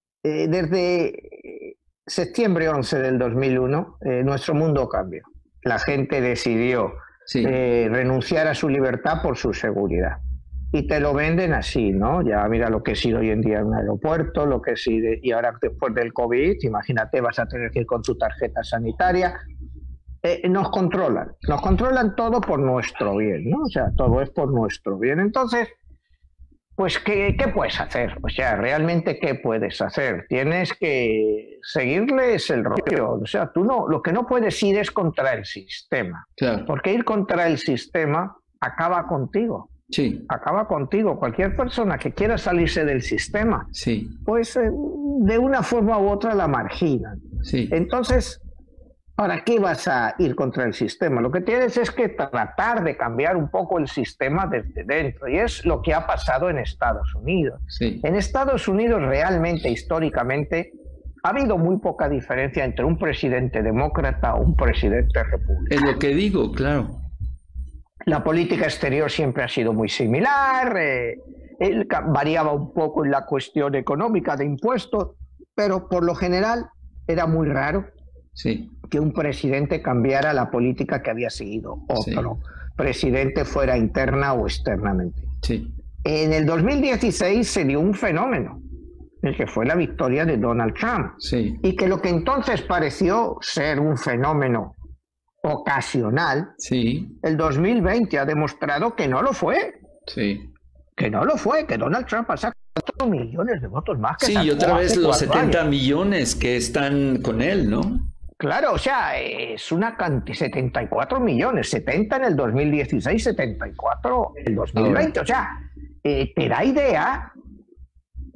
desde septiembre 11 del 2001, nuestro mundo cambió. La gente decidió renunciar a su libertad por su seguridad. Y te lo venden así, ¿no? Ya mira lo que es ir hoy en día en un aeropuerto, lo que es ir, y ahora después del COVID, imagínate, vas a tener que ir con tu tarjeta sanitaria. Nos controlan todo por nuestro bien, ¿no? O sea, todo es por nuestro bien. Entonces, pues, ¿qué puedes hacer? O sea, realmente, ¿qué puedes hacer? Tienes que seguirles el rollo. O sea, tú no, lo que no puedes ir es contra el sistema. Claro. Porque ir contra el sistema acaba contigo. Acaba contigo. Cualquier persona que quiera salirse del sistema, pues de una forma u otra la marginan. Entonces, ¿para qué vas a ir contra el sistema? Lo que tienes es que tratar de cambiar un poco el sistema desde dentro, y es lo que ha pasado en Estados Unidos. En Estados Unidos realmente, históricamente, ha habido muy poca diferencia entre un presidente demócrata o un presidente republicano. Es lo que digo, claro. La política exterior siempre ha sido muy similar, variaba un poco en la cuestión económica de impuestos, pero por lo general era muy raro que un presidente cambiara la política que había seguido otro presidente, fuera interna o externamente. En el 2016 se dio un fenómeno, el que fue la victoria de Donald Trump, y que lo que entonces pareció ser un fenómeno ocasional, el 2020 ha demostrado que no lo fue. Que no lo fue, que Donald Trump ha sacado 4 millones de votos más que y otra vez los 70 millones que están con él, ¿no? Claro, o sea, es una cantidad, 74 millones, 70 en el 2016, 74 en el 2020. O sea, te da idea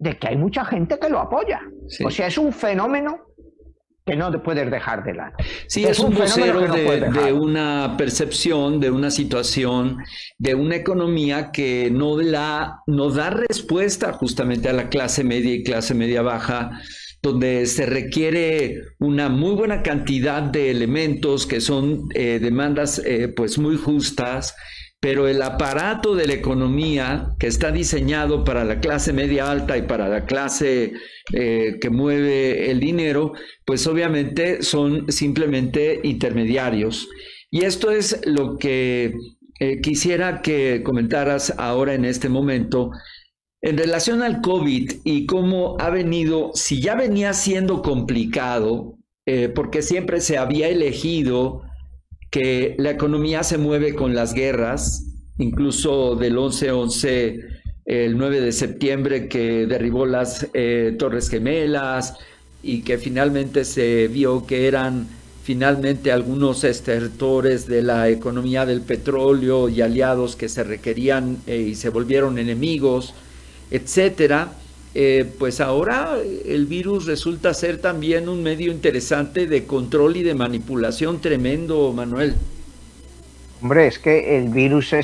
de que hay mucha gente que lo apoya. Sí. O sea, es un fenómeno que no puedes dejar de lado. Sí, es un vocero de una percepción, de una situación, de una economía que no da respuesta justamente a la clase media y clase media baja, donde se requiere una muy buena cantidad de elementos que son demandas pues muy justas, pero el aparato de la economía que está diseñado para la clase media alta y para la clase que mueve el dinero, pues obviamente son simplemente intermediarios. Y esto es lo que quisiera que comentaras ahora en este momento en relación al COVID y cómo ha venido, si ya venía siendo complicado, porque siempre se había elegido que la economía se mueve con las guerras, incluso del 11-11, el 9 de septiembre que derribó las Torres Gemelas y que finalmente se vio que eran finalmente algunos estertores de la economía del petróleo y aliados que se requerían y se volvieron enemigos, etcétera. Pues ahora el virus resulta ser también un medio interesante de control y de manipulación tremendo, Manuel. Hombre, es que el virus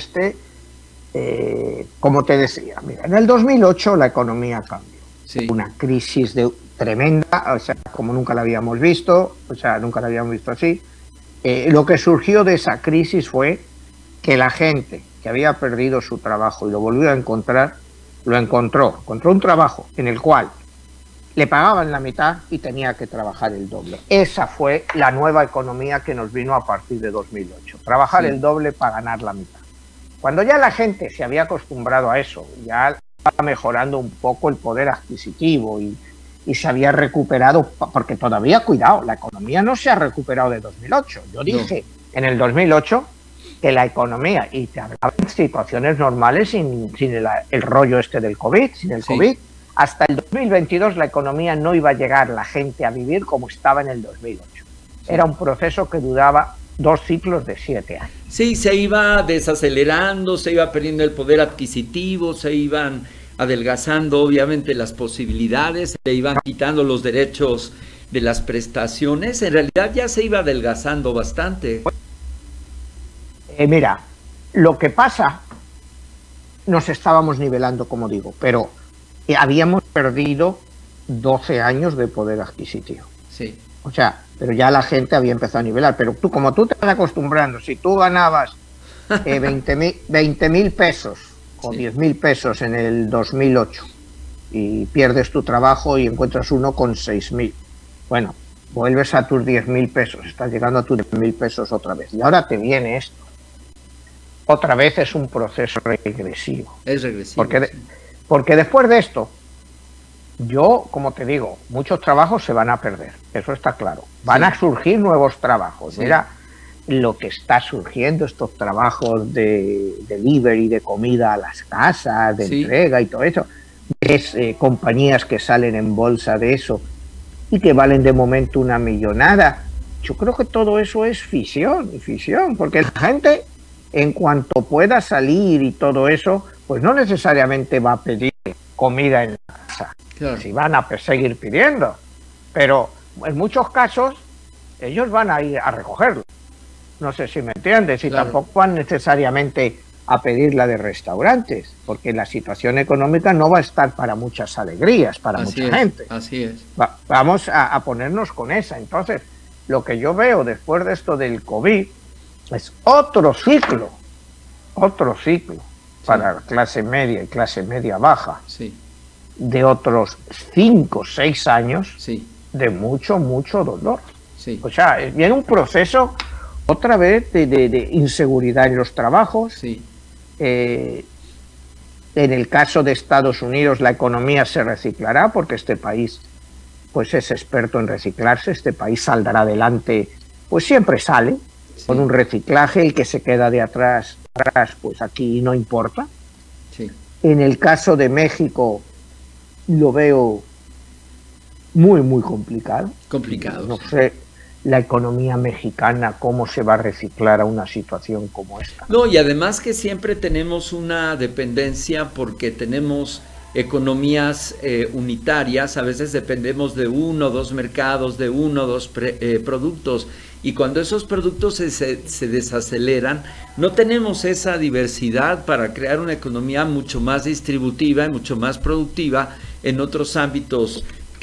como te decía, mira, en el 2008 la economía cambió. Sí. Una crisis tremenda, o sea, como nunca la habíamos visto, nunca la habíamos visto así. Lo que surgió de esa crisis fue que la gente que había perdido su trabajo y lo volvió a encontrar, encontró un trabajo en el cual le pagaban la mitad y tenía que trabajar el doble. Esa fue la nueva economía que nos vino a partir de 2008, trabajar el doble para ganar la mitad. Cuando ya la gente se había acostumbrado a eso, ya estaba mejorando un poco el poder adquisitivo y se había recuperado, porque todavía, cuidado, la economía no se ha recuperado de 2008. Yo dije en el 2008 que la economía, y te hablaba en situaciones normales sin el rollo este del COVID, sin el COVID, hasta el 2022 la economía no iba a llegar la gente a vivir como estaba en el 2008. Era un proceso que duraba 2 ciclos de 7 años. Sí, se iba desacelerando, se iba perdiendo el poder adquisitivo, se iban adelgazando obviamente las posibilidades, se iban quitando los derechos de las prestaciones. En realidad ya se iba adelgazando bastante. Mira, lo que pasa, nos estábamos nivelando, como digo, pero habíamos perdido 12 años de poder adquisitivo. Sí. O sea, pero ya la gente había empezado a nivelar. Pero tú, como tú te vas acostumbrando, si tú ganabas 20.000 pesos o 10.000 pesos en el 2008 y pierdes tu trabajo y encuentras uno con 6.000, bueno, vuelves a tus 10.000 pesos, estás llegando a tus 10.000 pesos otra vez. Y ahora te viene esto. Otra vez es un proceso regresivo. Es regresivo. Porque después de esto, yo, como te digo, muchos trabajos se van a perder. Eso está claro. Van a surgir nuevos trabajos. Sí. Mira lo que está surgiendo, estos trabajos de delivery, de comida a las casas, de entrega y todo eso. Es compañías que salen en bolsa de eso y que valen de momento una millonada. Yo creo que todo eso es ficción, porque la gente, en cuanto pueda salir y todo eso, pues no necesariamente va a pedir comida en la casa. Claro. Si van a seguir pidiendo, pero en muchos casos ellos van a ir a recogerlo. No sé si me entiendes, y tampoco van necesariamente a pedirla de restaurantes, porque la situación económica no va a estar para muchas alegrías, para mucha gente. Así es. Vamos a ponernos con esa. Entonces, lo que yo veo después de esto del COVID es otro ciclo para la clase media y clase media baja, de otros 5 o 6 años de mucho dolor. O sea, viene un proceso otra vez de inseguridad en los trabajos. En el caso de Estados Unidos la economía se reciclará porque este país pues es experto en reciclarse. Este país saldrá adelante, pues siempre sale con un reciclaje. El que se queda de atrás pues aquí no importa. En el caso de México lo veo muy complicado. No sé la economía mexicana cómo se va a reciclar a una situación como esta. No, y además que siempre tenemos una dependencia porque tenemos economías unitarias, a veces dependemos de uno o dos mercados, de uno o dos productos, y cuando esos productos se desaceleran, no tenemos esa diversidad para crear una economía mucho más distributiva y mucho más productiva en otros ámbitos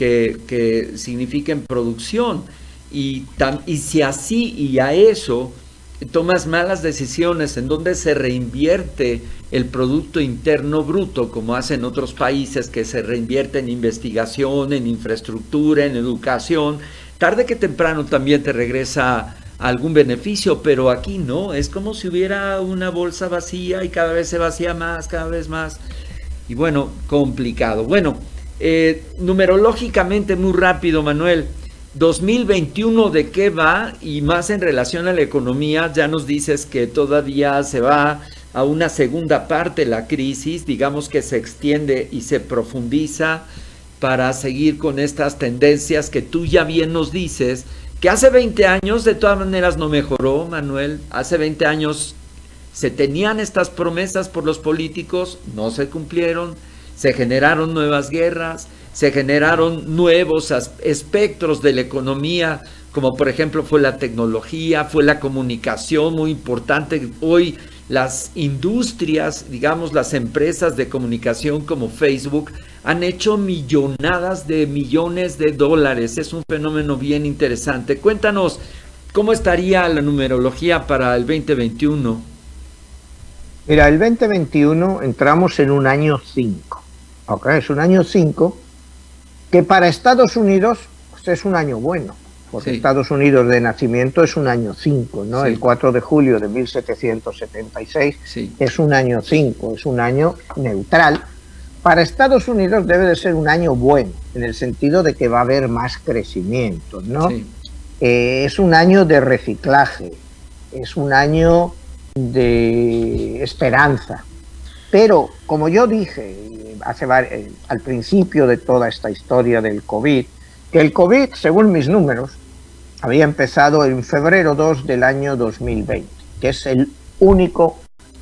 que signifiquen producción. Y si así y a eso tomas malas decisiones en donde se reinvierte el Producto Interno Bruto, como hacen otros países que se reinvierte en investigación, en infraestructura, en educación, tarde que temprano también te regresa algún beneficio, pero aquí no, es como si hubiera una bolsa vacía y cada vez se vacía más, cada vez más, y bueno, complicado. Bueno, numerológicamente muy rápido, Manuel, 2021 ¿de qué va? Y más en relación a la economía, ya nos dices que todavía se va a una segunda parte la crisis, digamos que se extiende y se profundiza para seguir con estas tendencias que tú ya bien nos dices, que hace 20 años de todas maneras no mejoró, Manuel. Hace 20 años se tenían estas promesas por los políticos, no se cumplieron, se generaron nuevas guerras, se generaron nuevos espectros de la economía, como por ejemplo fue la tecnología, fue la comunicación, muy importante. Hoy las industrias, digamos las empresas de comunicación como Facebook, han hecho millonadas de millones de dólares. Es un fenómeno bien interesante. Cuéntanos, ¿cómo estaría la numerología para el 2021? Mira, el 2021 entramos en un año 5. ¿Ok? Es un año 5 que para Estados Unidos pues, es un año bueno, porque sí. Estados Unidos de nacimiento es un año 5, ¿no? Sí. El 4 de julio de 1776 sí. Es un año 5, es un año neutral. Para Estados Unidos debe de ser un año bueno, en el sentido de que va a haber más crecimiento, ¿no? Sí. Es un año de reciclaje, es un año de esperanza. Pero, como yo dije al principio de toda esta historia del COVID, que el COVID, según mis números, había empezado en febrero 2 del año 2020, que es el único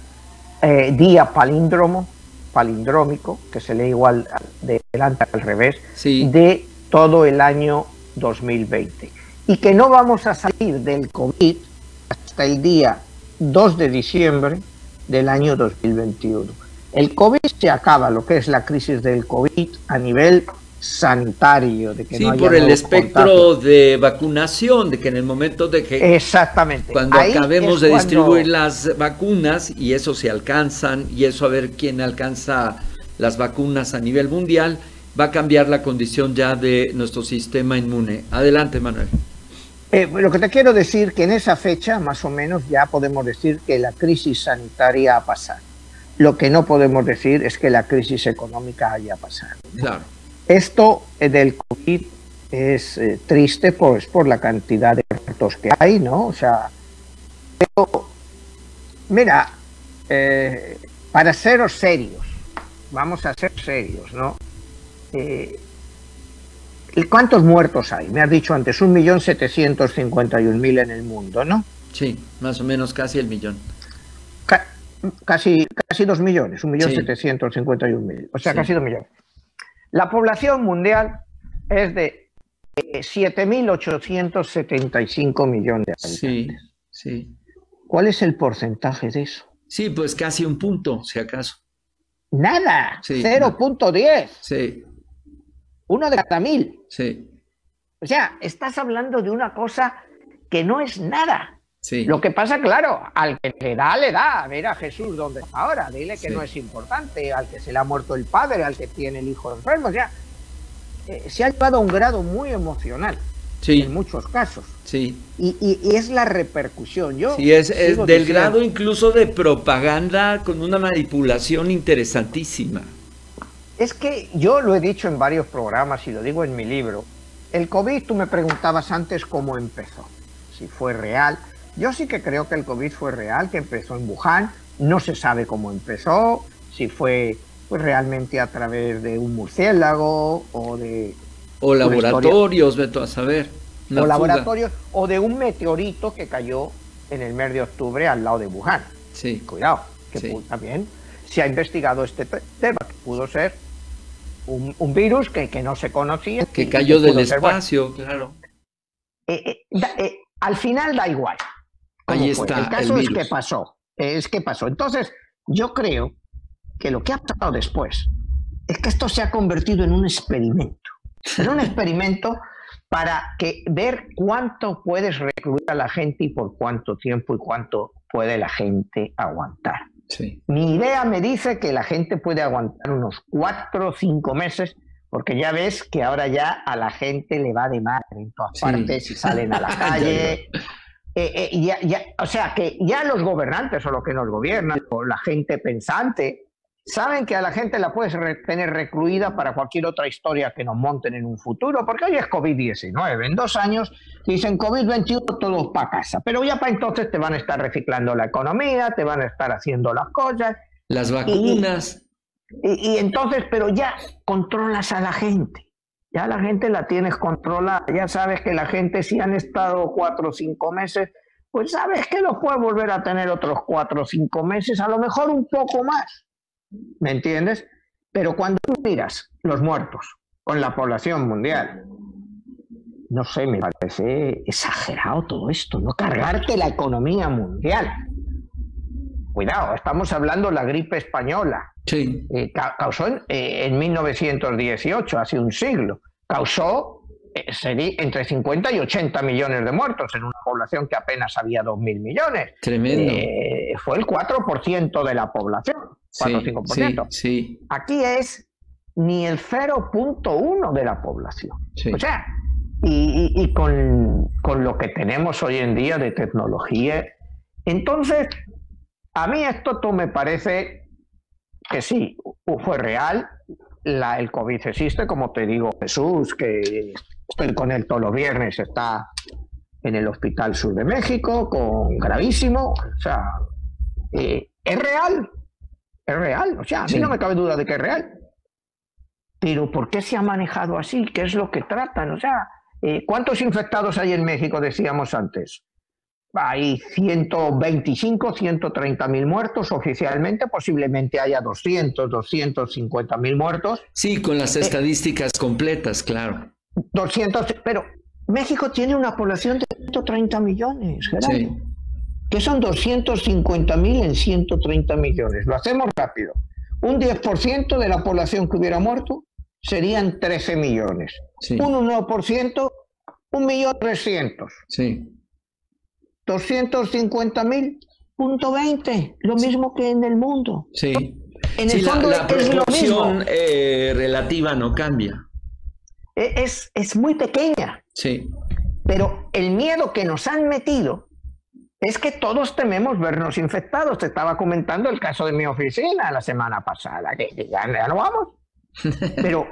día palindrómico, que se lee igual de delante al revés, sí. De todo el año 2020. Y que no vamos a salir del COVID hasta el día 2 de diciembre del año 2021. El COVID se acaba, lo que es la crisis del COVID a nivel sanitario. De que sí, no haya por el espectro de vacunación, de que en el momento de que... Exactamente. Cuando acabemos de distribuir las vacunas, y eso se alcanzan, y eso a ver quién alcanza las vacunas a nivel mundial, va a cambiar la condición ya de nuestro sistema inmune. Adelante, Manuel. Lo que te quiero decir que en esa fecha, más o menos, ya podemos decir que la crisis sanitaria ha pasado. Lo que no podemos decir es que la crisis económica haya pasado, ¿no? Claro. Esto del COVID es triste pues, por la cantidad de muertos que hay, ¿no? O sea, pero, mira, para ser serios, vamos a ser serios, ¿no? ¿Cuántos muertos hay? Me has dicho antes, 1.751.000 en el mundo, ¿no? Sí, más o menos casi el millón. Casi 2 millones, 1.751.000, sí. O sea, sí. Casi 2 millones. La población mundial es de 7.875 millones de habitantes. Sí, sí. ¿Cuál es el porcentaje de eso? Sí, pues casi un punto, si acaso. Nada, sí, 0.10. Sí. 1 de cada 1.000. Sí. O sea, estás hablando de una cosa que no es nada. Sí. Lo que pasa, claro, al que le da, le da. Mira a Jesús dónde está ahora, dile que sí. No es importante, al que se le ha muerto el padre, al que tiene el hijo enfermo, o sea, se ha llevado a un grado muy emocional, sí. En muchos casos. Sí. Y es la repercusión. Yo sí, es del grado incluso de propaganda con una manipulación interesantísima. Es que yo lo he dicho en varios programas y lo digo en mi libro. El COVID, tú me preguntabas antes cómo empezó, si fue real. Yo sí que creo que el COVID fue real, que empezó en Wuhan. No se sabe cómo empezó, si fue pues, realmente a través de un murciélago o de... O laboratorios, vete a saber. O laboratorios, o de un meteorito que cayó en el mes de octubre al lado de Wuhan. Sí. Cuidado, que sí. También se ha investigado este tema, que pudo ser un virus que no se conocía. Que cayó del espacio, claro. Al final da igual. Ahí está. El caso es que pasó. Entonces, yo creo que lo que ha pasado después es que esto se ha convertido en un experimento. En un experimento para ver cuánto puedes recluir a la gente y por cuánto tiempo y cuánto puede la gente aguantar. Sí. Mi idea me dice que la gente puede aguantar unos 4 o 5 meses, porque ya ves que ahora ya a la gente le va de madre en todas partes y salen a la calle. O sea, que ya los gobernantes o los que nos gobiernan, o la gente pensante, saben que a la gente la puedes tener recluida para cualquier otra historia que nos monten en un futuro, porque hoy es COVID-19. En 2 años dicen COVID-21, todos para casa. Pero ya para entonces te van a estar reciclando la economía, te van a estar haciendo las cosas. Las vacunas. Y entonces, pero ya controlas a la gente. Ya la gente la tienes controlada, ya sabes que la gente, si han estado 4 o 5 meses, pues sabes que los puedes volver a tener otros 4 o 5 meses, a lo mejor un poco más, ¿me entiendes? Pero cuando miras los muertos con la población mundial, no sé, me parece exagerado todo esto, no cargarte la economía mundial. Cuidado, estamos hablando de la gripe española. Sí. Causó en 1918, hace un siglo, causó entre 50 y 80 millones de muertos en una población que apenas había 2.000 millones. Tremendo. Fue el 4% de la población, 4 o 5%. Sí. Aquí es ni el 0.1 de la población. Sí. O sea, y con lo que tenemos hoy en día de tecnología, entonces, a mí esto me parece que sí, fue real, el COVID existe, como te digo, Jesús, que estoy con él todos los viernes, está en el Hospital Sur de México, gravísimo, o sea, es real, o sea, a mí no me cabe duda de que es real. Pero ¿por qué se ha manejado así? ¿Qué es lo que tratan? O sea, ¿cuántos infectados hay en México, decíamos antes? Hay 125, 130 mil muertos oficialmente, posiblemente haya 200, 250 mil muertos. Sí, con las estadísticas completas, claro. 200, pero México tiene una población de 130 millones, Gerardo. Sí. Que son 250 mil en 130 millones. Lo hacemos rápido. Un 10% de la población que hubiera muerto serían 13 millones. Sí. Un 1%, 1.300.000. Sí. 250.000, punto 20, lo mismo que en el mundo. Sí. En el fondo la proporción es relativa no cambia. Es muy pequeña. Sí. Pero el miedo que nos han metido es que todos tememos vernos infectados. Te estaba comentando el caso de mi oficina la semana pasada, que ya no vamos. Pero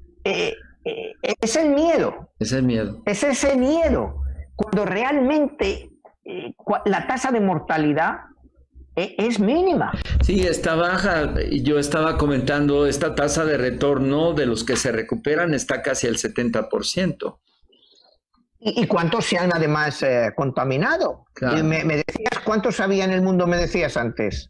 es el miedo. Es el miedo. Es ese miedo. Cuando realmente la tasa de mortalidad es mínima. Sí, está baja. Yo estaba comentando, esta tasa de retorno de los que se recuperan está casi al 70%. ¿Y cuántos se han además contaminado? Claro. Me decías, ¿cuántos había en el mundo, me decías antes?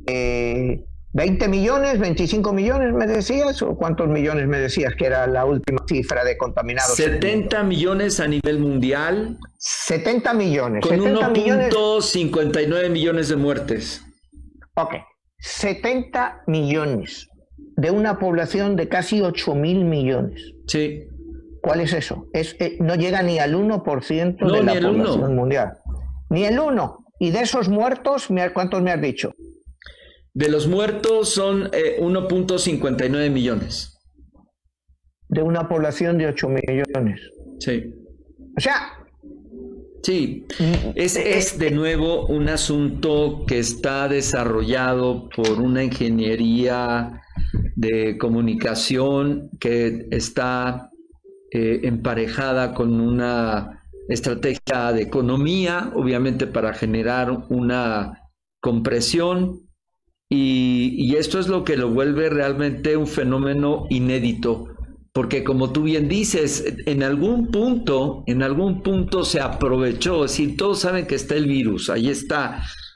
20 millones, 25 millones, me decías, o cuántos millones me decías que era la última cifra de contaminados. 70 millones a nivel mundial. 70 millones. Con 1.59 millones de muertes. Ok, 70 millones de una población de casi 8.000 millones. Sí. ¿Cuál es eso? No llega ni al 1% de la población mundial. Ni el 1%. Y de esos muertos, ¿cuántos me has dicho? De los muertos son 1.59 millones. De una población de 8 millones. Sí. O sea... Sí, es de nuevo un asunto que está desarrollado por una ingeniería de comunicación que está emparejada con una estrategia de economía, obviamente para generar una compresión. Y esto es lo que lo vuelve realmente un fenómeno inédito, porque como tú bien dices, en algún punto se aprovechó, es decir, todos saben que está el virus, ahí está,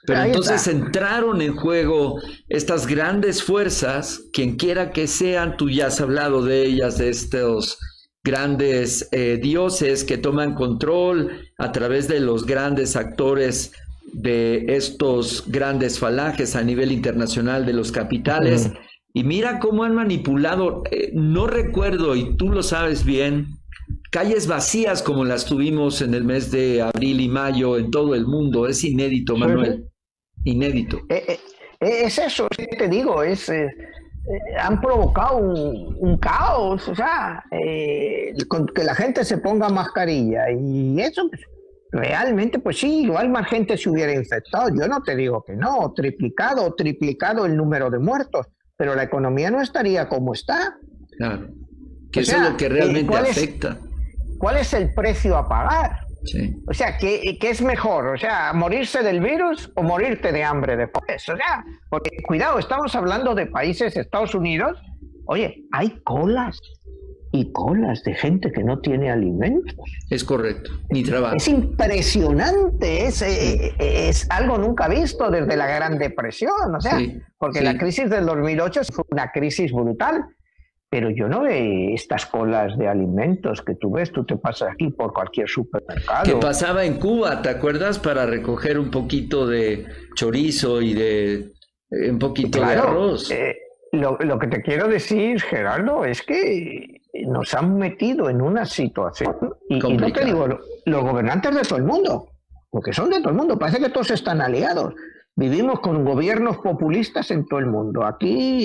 Pero entonces entraron en juego estas grandes fuerzas, quien quiera que sean, tú ya has hablado de ellas, de estos grandes dioses que toman control a través de los grandes actores de estos grandes falanges a nivel internacional de los capitales. Y mira cómo han manipulado, no recuerdo, y tú lo sabes bien, calles vacías como las tuvimos en el mes de abril y mayo en todo el mundo. Es inédito, Manuel. Inédito. Es eso, te digo, han provocado un caos, o sea, con que la gente se ponga mascarilla y eso, pues, realmente, pues sí, igual más gente se hubiera infectado. Yo no te digo que no, triplicado el número de muertos, pero la economía no estaría como está. Claro, que eso es lo que realmente afecta. ¿Cuál es el precio a pagar? Sí. O sea, ¿qué es mejor? O sea, ¿morirse del virus o morirte de hambre después? O sea, porque, cuidado, estamos hablando de países, Estados Unidos, oye, hay colas y colas de gente que no tiene alimentos. Es correcto, ni trabajo. Es impresionante, es algo nunca visto desde la Gran Depresión, o sea, porque la crisis del 2008 fue una crisis brutal. Pero yo no veo estas colas de alimentos que tú ves, tú te pasas aquí por cualquier supermercado. Que pasaba en Cuba, ¿te acuerdas? Para recoger un poquito de chorizo y de un poquito de arroz. Lo que te quiero decir, Gerardo, es que nos han metido en una situación, y no te digo los gobernantes de todo el mundo, porque son de todo el mundo, parece que todos están aliados. Vivimos con gobiernos populistas en todo el mundo. Aquí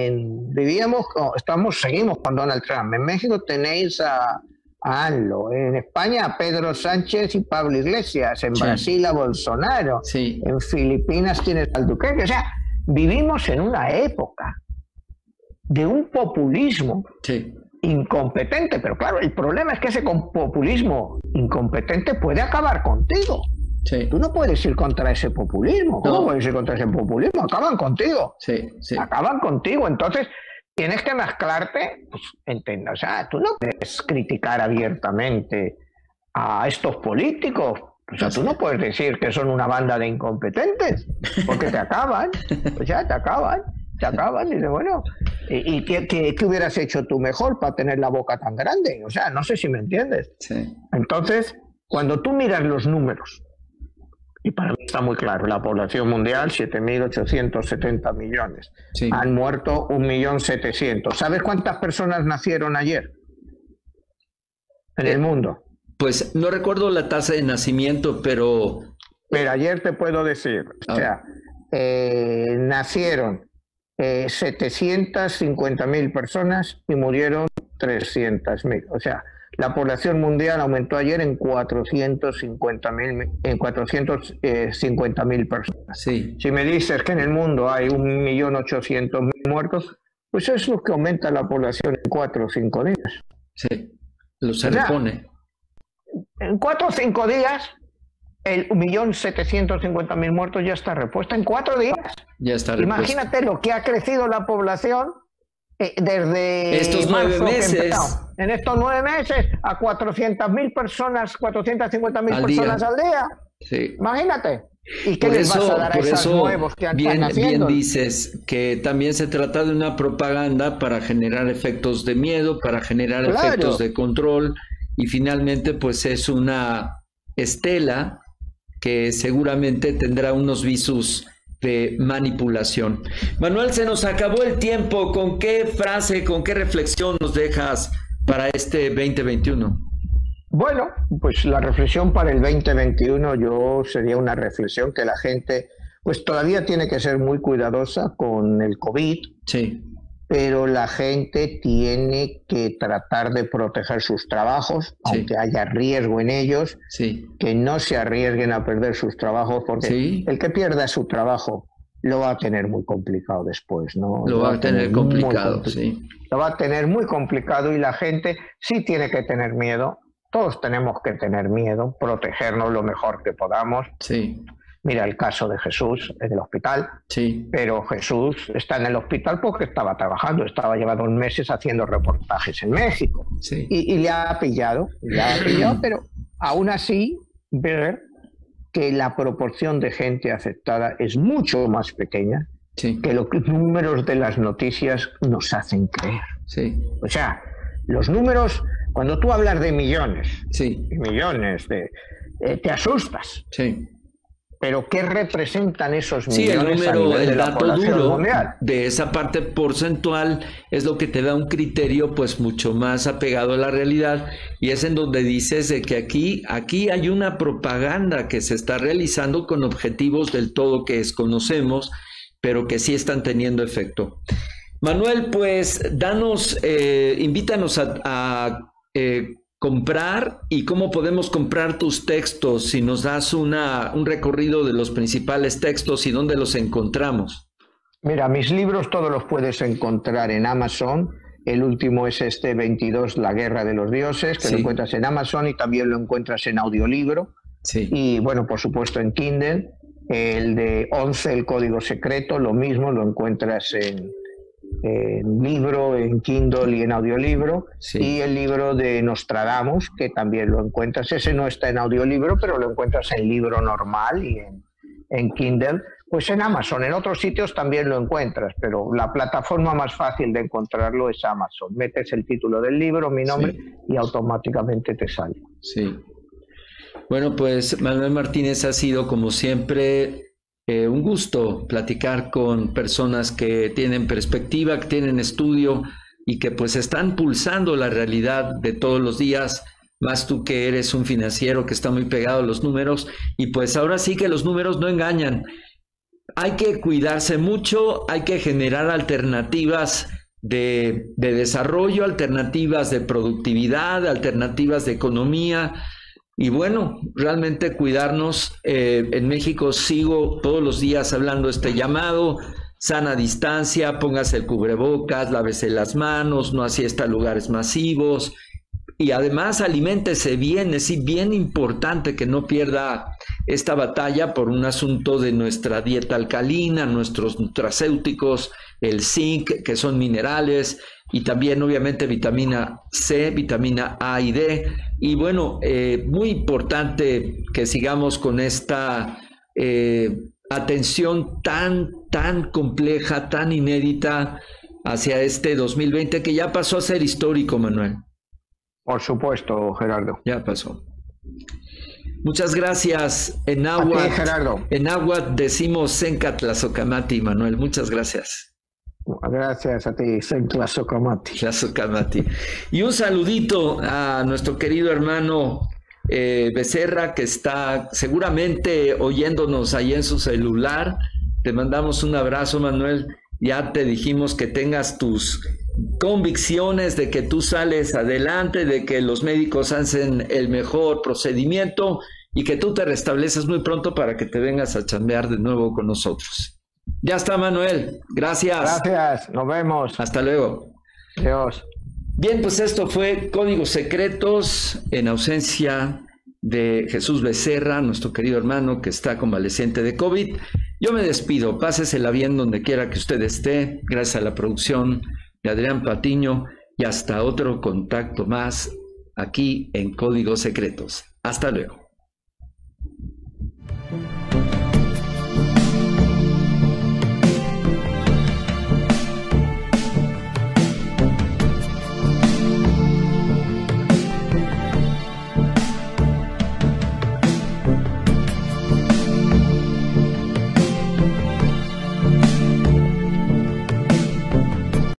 seguimos con Donald Trump. En México tenéis a ANLO. En España a Pedro Sánchez y Pablo Iglesias. En Brasil a Bolsonaro. Sí. En Filipinas tienes al Duque. O sea, vivimos en una época de un populismo incompetente. Pero claro, el problema es que ese populismo incompetente puede acabar contigo. Sí. Tú no puedes ir contra ese populismo. ¿Cómo puedes ir contra ese populismo? Acaban contigo. Sí. Acaban contigo. Entonces, tienes que mezclarte. Pues, entiendo. O sea, tú no puedes criticar abiertamente a estos políticos. O sea, tú no puedes decir que son una banda de incompetentes, porque te acaban. O sea, te acaban. Y dices, bueno, ¿y qué hubieras hecho tú mejor para tener la boca tan grande? O sea, no sé si me entiendes. Sí. Entonces, cuando tú miras los números, y para mí está muy claro, la población mundial, 7.870 millones. Sí. Han muerto 1.700.000. ¿Sabes cuántas personas nacieron ayer en el mundo? Pues no recuerdo la tasa de nacimiento, pero ayer te puedo decir, o sea, nacieron 750.000 personas y murieron 300.000. O sea, la población mundial aumentó ayer en 450.000 personas. Sí. Si me dices que en el mundo hay 1.800.000 muertos, pues eso es lo que aumenta la población en 4 o 5 días. Sí, se repone. En 4 o 5 días, el 1.750.000 muertos ya está repuesto. En 4 días. Ya está repuesto. Imagínate lo que ha crecido la población desde estos 9 meses. En estos 9 meses a 400.000 personas, 450.000 personas al día. Sí. Imagínate. ¿Y qué les vas a dar a esos nuevos que están haciendo? Bien dices que también se trata de una propaganda para generar efectos de miedo, para generar efectos de control, y finalmente pues es una estela que seguramente tendrá unos visos de manipulación. Manuel, se nos acabó el tiempo. ¿Con qué frase, con qué reflexión nos dejas para este 2021? Bueno, pues la reflexión para el 2021 sería una reflexión que la gente pues todavía tiene que ser muy cuidadosa con el COVID. Sí. Pero la gente tiene que tratar de proteger sus trabajos, aunque haya riesgo en ellos, que no se arriesguen a perder sus trabajos, porque el que pierda su trabajo lo va a tener muy complicado después, ¿no? Lo va a tener complicado, sí. Lo va a tener muy complicado, y la gente sí tiene que tener miedo. Todos tenemos que tener miedo, protegernos lo mejor que podamos. Sí. Mira el caso de Jesús en el hospital, pero Jesús está en el hospital porque estaba trabajando, estaba llevando meses haciendo reportajes en México, y le ha pillado, pero aún así ver que la proporción de gente afectada es mucho más pequeña sí, que los números de las noticias nos hacen creer. sí, O sea, los números, cuando tú hablas de millones, sí, te asustas. sí. Pero ¿qué representan esos Sí, millones el número, a nivel de el la dato población duro mundial? de esa parte porcentual es lo que te da un criterio pues mucho más apegado a la realidad, y es en donde dices de que aquí hay una propaganda que se está realizando con objetivos del todo que desconocemos, pero que sí están teniendo efecto. Manuel, pues invítanos a comprar, y cómo podemos comprar tus textos, si nos das un recorrido de los principales textos y dónde los encontramos. Mira, mis libros todos los puedes encontrar en Amazon. El último es este 22, La Guerra de los Dioses, que Sí. lo encuentras en Amazon y también lo encuentras en audiolibro. Sí, Y bueno, por supuesto en Kindle. El de 11, El Código Secreto, lo mismo, lo encuentras en libro, en Kindle y en audiolibro. sí. Y el libro de Nostradamus, que también lo encuentras, ese no está en audiolibro, pero lo encuentras en libro normal y en Kindle, pues en Amazon. En otros sitios también lo encuentras, pero la plataforma más fácil de encontrarlo es Amazon. Metes el título del libro, mi nombre, Sí. y automáticamente te sale. Sí. Bueno, pues Manuel Martínez, ha sido como siempre un gusto platicar con personas que tienen perspectiva, que tienen estudio y que pues están pulsando la realidad de todos los días, más tú que eres un financiero que está muy pegado a los números, y pues ahora sí que los números no engañan. Hay que cuidarse mucho, hay que generar alternativas de desarrollo, alternativas de productividad, alternativas de economía. Y bueno, realmente cuidarnos. En México sigo todos los días hablando este llamado: sana distancia, póngase el cubrebocas, lávese las manos, no asista a lugares masivos, y además aliméntese bien. Es bien importante que no pierda esta batalla por un asunto de nuestra dieta alcalina, nuestros nutracéuticos, el zinc, que son minerales, y también obviamente vitamina C, vitamina A y D. Y bueno, muy importante que sigamos con esta atención tan compleja, tan inédita hacia este 2020, que ya pasó a ser histórico, Manuel. Por supuesto, Gerardo. Ya pasó. Muchas gracias. En náhuatl, Gerardo. En náhuatl decimos Senca Tlazocamati, Manuel. Muchas gracias. Gracias a ti, Tlazocamati. Tlazocamati. Y un saludito a nuestro querido hermano Becerra, que está seguramente oyéndonos ahí en su celular. Te mandamos un abrazo, Manuel. Ya te dijimos que tengas tus convicciones de que tú sales adelante, de que los médicos hacen el mejor procedimiento y que tú te restableces muy pronto para que te vengas a chambear de nuevo con nosotros. Ya está, Manuel. Gracias. Gracias. Nos vemos. Hasta luego. Adiós. Bien, pues esto fue Códigos Secretos en ausencia de Jesús Becerra, nuestro querido hermano que está convaleciente de COVID. Yo me despido. Pásesela bien donde quiera que usted esté. Gracias a la producción de Adrián Patiño, y hasta otro contacto más aquí en Códigos Secretos. Hasta luego.